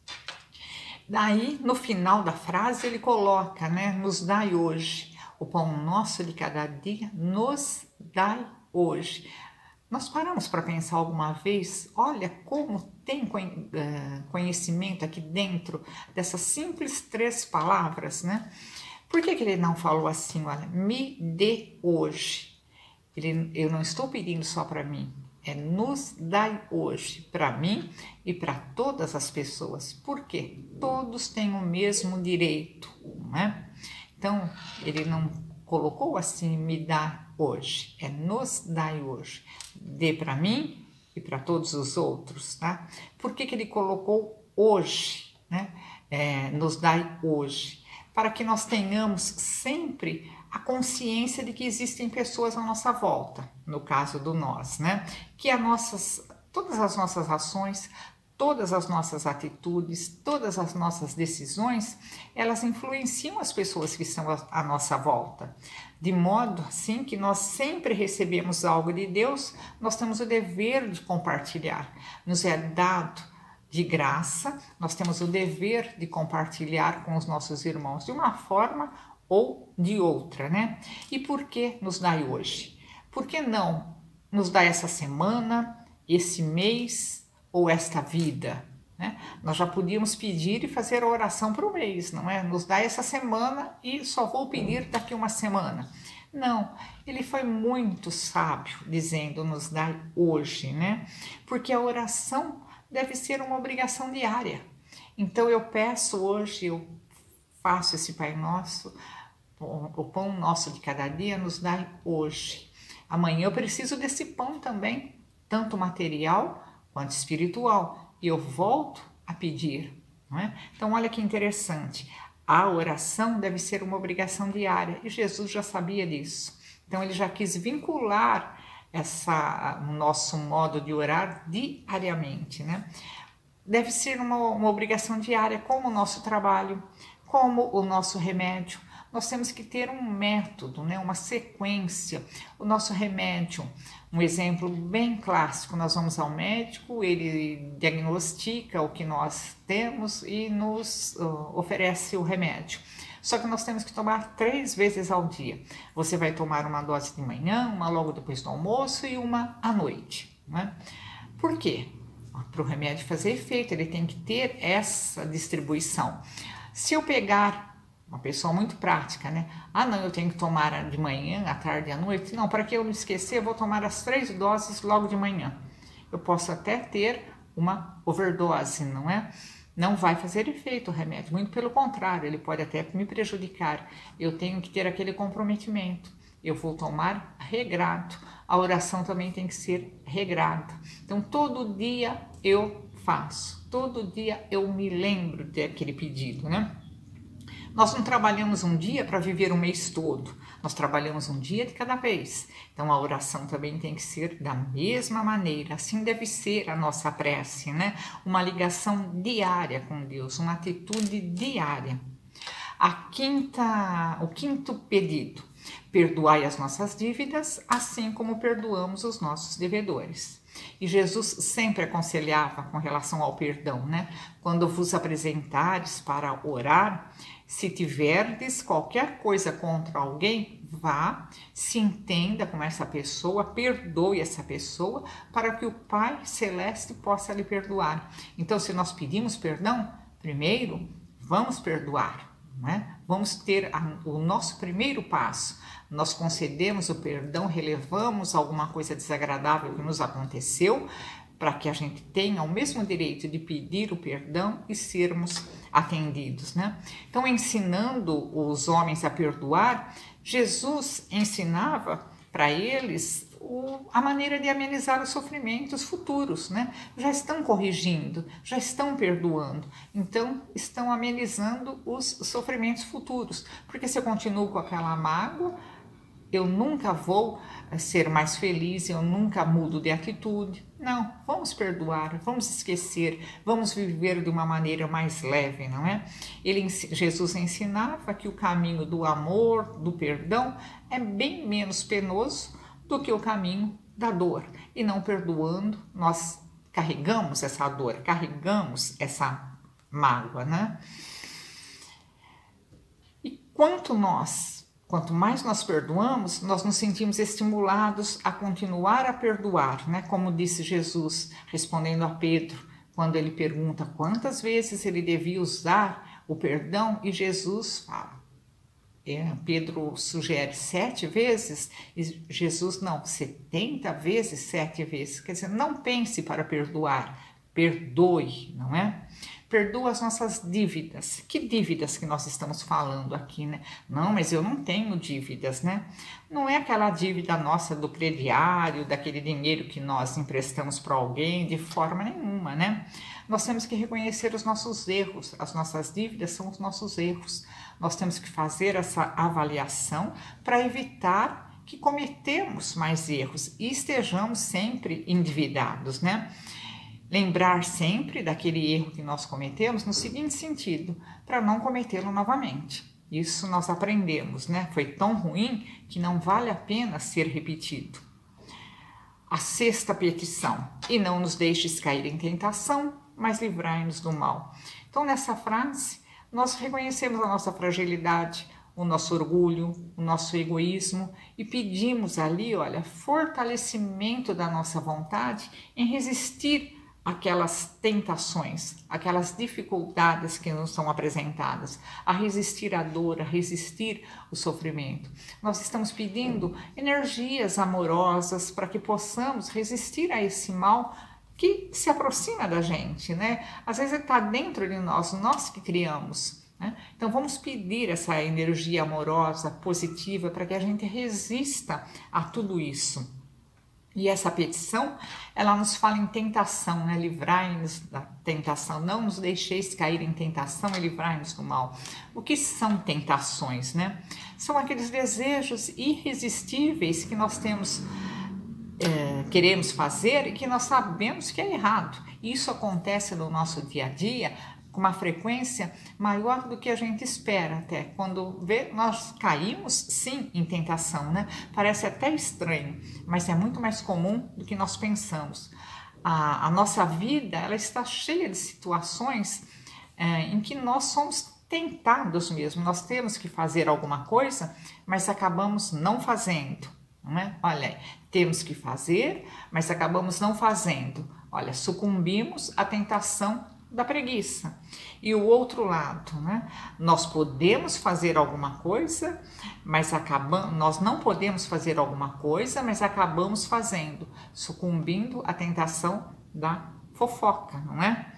Daí, no final da frase, ele coloca, né? Nos dai hoje. O pão nosso de cada dia, nos dai hoje. Nós paramos para pensar alguma vez, olha como tem conhecimento aqui dentro dessas simples três palavras, né? Por que que ele não falou assim, olha, me dê hoje? Ele, eu não estou pedindo só para mim, é nos dai hoje, para mim e para todas as pessoas. Por quê? Todos têm o mesmo direito, né? Então, ele não colocou assim, me dá hoje, é nos dai hoje. Dê para mim e para todos os outros, tá? Por que que ele colocou hoje, né? É, nos dai hoje, para que nós tenhamos sempre a consciência de que existem pessoas à nossa volta, no caso do nós, né? Que as nossas, todas as nossas ações, todas as nossas atitudes, todas as nossas decisões, elas influenciam as pessoas que estão à nossa volta. De modo assim que nós sempre recebemos algo de Deus, nós temos o dever de compartilhar. Nos é dado de graça, nós temos o dever de compartilhar com os nossos irmãos de uma forma ou de outra, né? E por que nos dai hoje? Por que não nos dá essa semana, esse mês ou esta vida, né? Nós já podíamos pedir e fazer a oração para o mês, não é? Nos dá essa semana e só vou pedir daqui uma semana. Não, ele foi muito sábio dizendo nos dai hoje, né? Porque a oração deve ser uma obrigação diária. Então eu peço hoje, eu faço esse Pai Nosso o pão nosso de cada dia nos dai hoje. Amanhã eu preciso desse pão também, tanto material quanto espiritual, e eu volto a pedir, não é? Então olha que interessante, a oração deve ser uma obrigação diária, e Jesus já sabia disso. Então ele já quis vincular essa, o nosso modo de orar diariamente, né? Deve ser uma, uma obrigação diária, como o nosso trabalho, como o nosso remédio. Nós temos que ter um método, né? Uma sequência. O nosso remédio, um exemplo bem clássico, nós vamos ao médico, ele diagnostica o que nós temos e nos uh, oferece o remédio. Só que nós temos que tomar três vezes ao dia. Você vai tomar uma dose de manhã, uma logo depois do almoço e uma à noite, né? Por quê? Para o remédio fazer efeito, ele tem que ter essa distribuição. Se eu pegar uma pessoa muito prática, né? Ah, não, eu tenho que tomar de manhã, à tarde e à noite. Não, para que eu não esquecer, eu vou tomar as três doses logo de manhã. Eu posso até ter uma overdose, não é? Não vai fazer efeito o remédio, muito pelo contrário, ele pode até me prejudicar. Eu tenho que ter aquele comprometimento. Eu vou tomar regrado. A oração também tem que ser regrada. Então, todo dia eu faço. Todo dia eu me lembro daquele pedido, né? Nós não trabalhamos um dia para viver um mês todo. Nós trabalhamos um dia de cada vez. Então, a oração também tem que ser da mesma maneira. Assim deve ser a nossa prece, né? Uma ligação diária com Deus, uma atitude diária. A quinta, o quinto pedido: perdoai as nossas dívidas, assim como perdoamos os nossos devedores. E Jesus sempre aconselhava com relação ao perdão, né? Quando vos apresentares para orar, se tiverdes qualquer coisa contra alguém, vá, se entenda com essa pessoa, perdoe essa pessoa, para que o Pai Celeste possa lhe perdoar. Então, se nós pedimos perdão, primeiro, vamos perdoar, né? Vamos ter a, o nosso primeiro passo. Nós concedemos o perdão, relevamos alguma coisa desagradável que nos aconteceu, para que a gente tenha o mesmo direito de pedir o perdão e sermos atendidos, né? Então, ensinando os homens a perdoar, Jesus ensinava para eles o, a maneira de amenizar os sofrimentos futuros, né? Já estão corrigindo, já estão perdoando, então estão amenizando os sofrimentos futuros, porque se eu continuo com aquela mágoa, eu nunca vou ser mais feliz, eu nunca mudo de atitude. Não, vamos perdoar, vamos esquecer, vamos viver de uma maneira mais leve, não é? Ele, Jesus ensinava que o caminho do amor, do perdão, é bem menos penoso do que o caminho da dor. E não perdoando, nós carregamos essa dor, carregamos essa mágoa, né? E quanto nós Quanto mais nós perdoamos, nós nos sentimos estimulados a continuar a perdoar, né? Como disse Jesus, respondendo a Pedro, quando ele pergunta quantas vezes ele devia usar o perdão, e Jesus fala, é, Pedro sugere sete vezes, e Jesus não, setenta vezes, sete vezes. Quer dizer, não pense para perdoar, perdoe, não é? Perdoa as nossas dívidas. Que dívidas que nós estamos falando aqui, né? Não, mas eu não tenho dívidas, né? Não é aquela dívida nossa do crediário, daquele dinheiro que nós emprestamos para alguém, de forma nenhuma, né? Nós temos que reconhecer os nossos erros. As nossas dívidas são os nossos erros. Nós temos que fazer essa avaliação para evitar que cometemos mais erros e estejamos sempre endividados, né? Lembrar sempre daquele erro que nós cometemos no seguinte sentido, para não cometê-lo novamente. Isso nós aprendemos, né? Foi tão ruim que não vale a pena ser repetido. A sexta petição: e não nos deixes cair em tentação, mas livrai-nos do mal. Então, nessa frase, nós reconhecemos a nossa fragilidade, o nosso orgulho, o nosso egoísmo e pedimos ali, olha, fortalecimento da nossa vontade em resistir aquelas tentações, aquelas dificuldades que nos são apresentadas, a resistir à dor, a resistir o sofrimento. Nós estamos pedindo energias amorosas para que possamos resistir a esse mal que se aproxima da gente, né? Às vezes ele está dentro de nós, nós que criamos. né? Então vamos pedir essa energia amorosa, positiva, para que a gente resista a tudo isso. E essa petição, ela nos fala em tentação, né? Livrai-nos da tentação, não nos deixeis cair em tentação e livrai-nos do mal. O que são tentações, né? São aqueles desejos irresistíveis que nós temos, é, queremos fazer e que nós sabemos que é errado. Isso acontece no nosso dia a dia com uma frequência maior do que a gente espera até. Quando vê, nós caímos sim em tentação, né? Parece até estranho, mas é muito mais comum do que nós pensamos. A, a nossa vida, ela está cheia de situações é, em que nós somos tentados mesmo. Nós temos que fazer alguma coisa, mas acabamos não fazendo, não é? Olha aí, temos que fazer, mas acabamos não fazendo. Olha, sucumbimos à tentação da preguiça. E o outro lado, né? Nós podemos fazer alguma coisa, mas acabamos, nós não podemos fazer alguma coisa, mas acabamos fazendo, sucumbindo à tentação da fofoca, não é?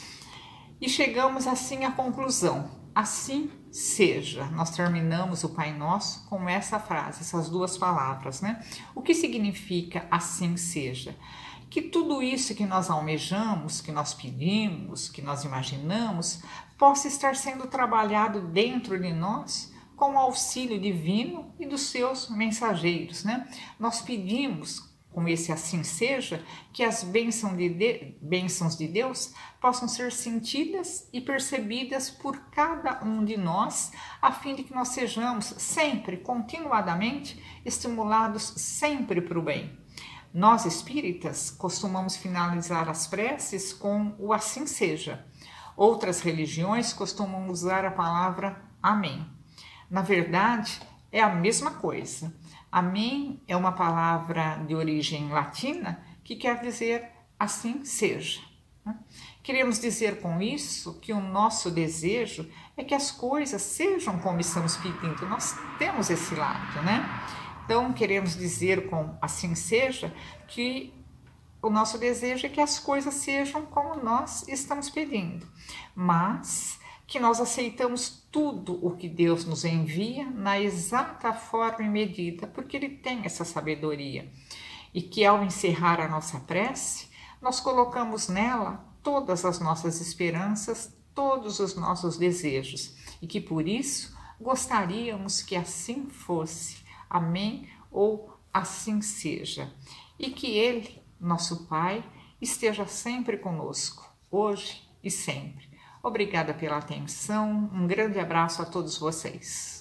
E chegamos assim à conclusão: assim seja. Nós terminamos o Pai Nosso com essa frase, essas duas palavras, né? O que significa assim seja? Que tudo isso que nós almejamos, que nós pedimos, que nós imaginamos, possa estar sendo trabalhado dentro de nós com o auxílio divino e dos seus mensageiros, né? Nós pedimos, com esse assim seja, que as bênçãos de, de, bênçãos de Deus possam ser sentidas e percebidas por cada um de nós, a fim de que nós sejamos sempre, continuadamente, estimulados sempre para o bem. Nós espíritas costumamos finalizar as preces com o assim seja. Outras religiões costumam usar a palavra amém. Na verdade, é a mesma coisa. Amém é uma palavra de origem latina que quer dizer assim seja. Queremos dizer com isso que o nosso desejo é que as coisas sejam como estamos pedindo. Nós temos esse lado, né? Então, queremos dizer com assim seja, que o nosso desejo é que as coisas sejam como nós estamos pedindo, mas que nós aceitamos tudo o que Deus nos envia na exata forma e medida, porque Ele tem essa sabedoria. E que ao encerrar a nossa prece, nós colocamos nela todas as nossas esperanças, todos os nossos desejos, e que por isso gostaríamos que assim fosse. Amém? Ou assim seja. E que Ele, nosso Pai, esteja sempre conosco, hoje e sempre. Obrigada pela atenção, um grande abraço a todos vocês.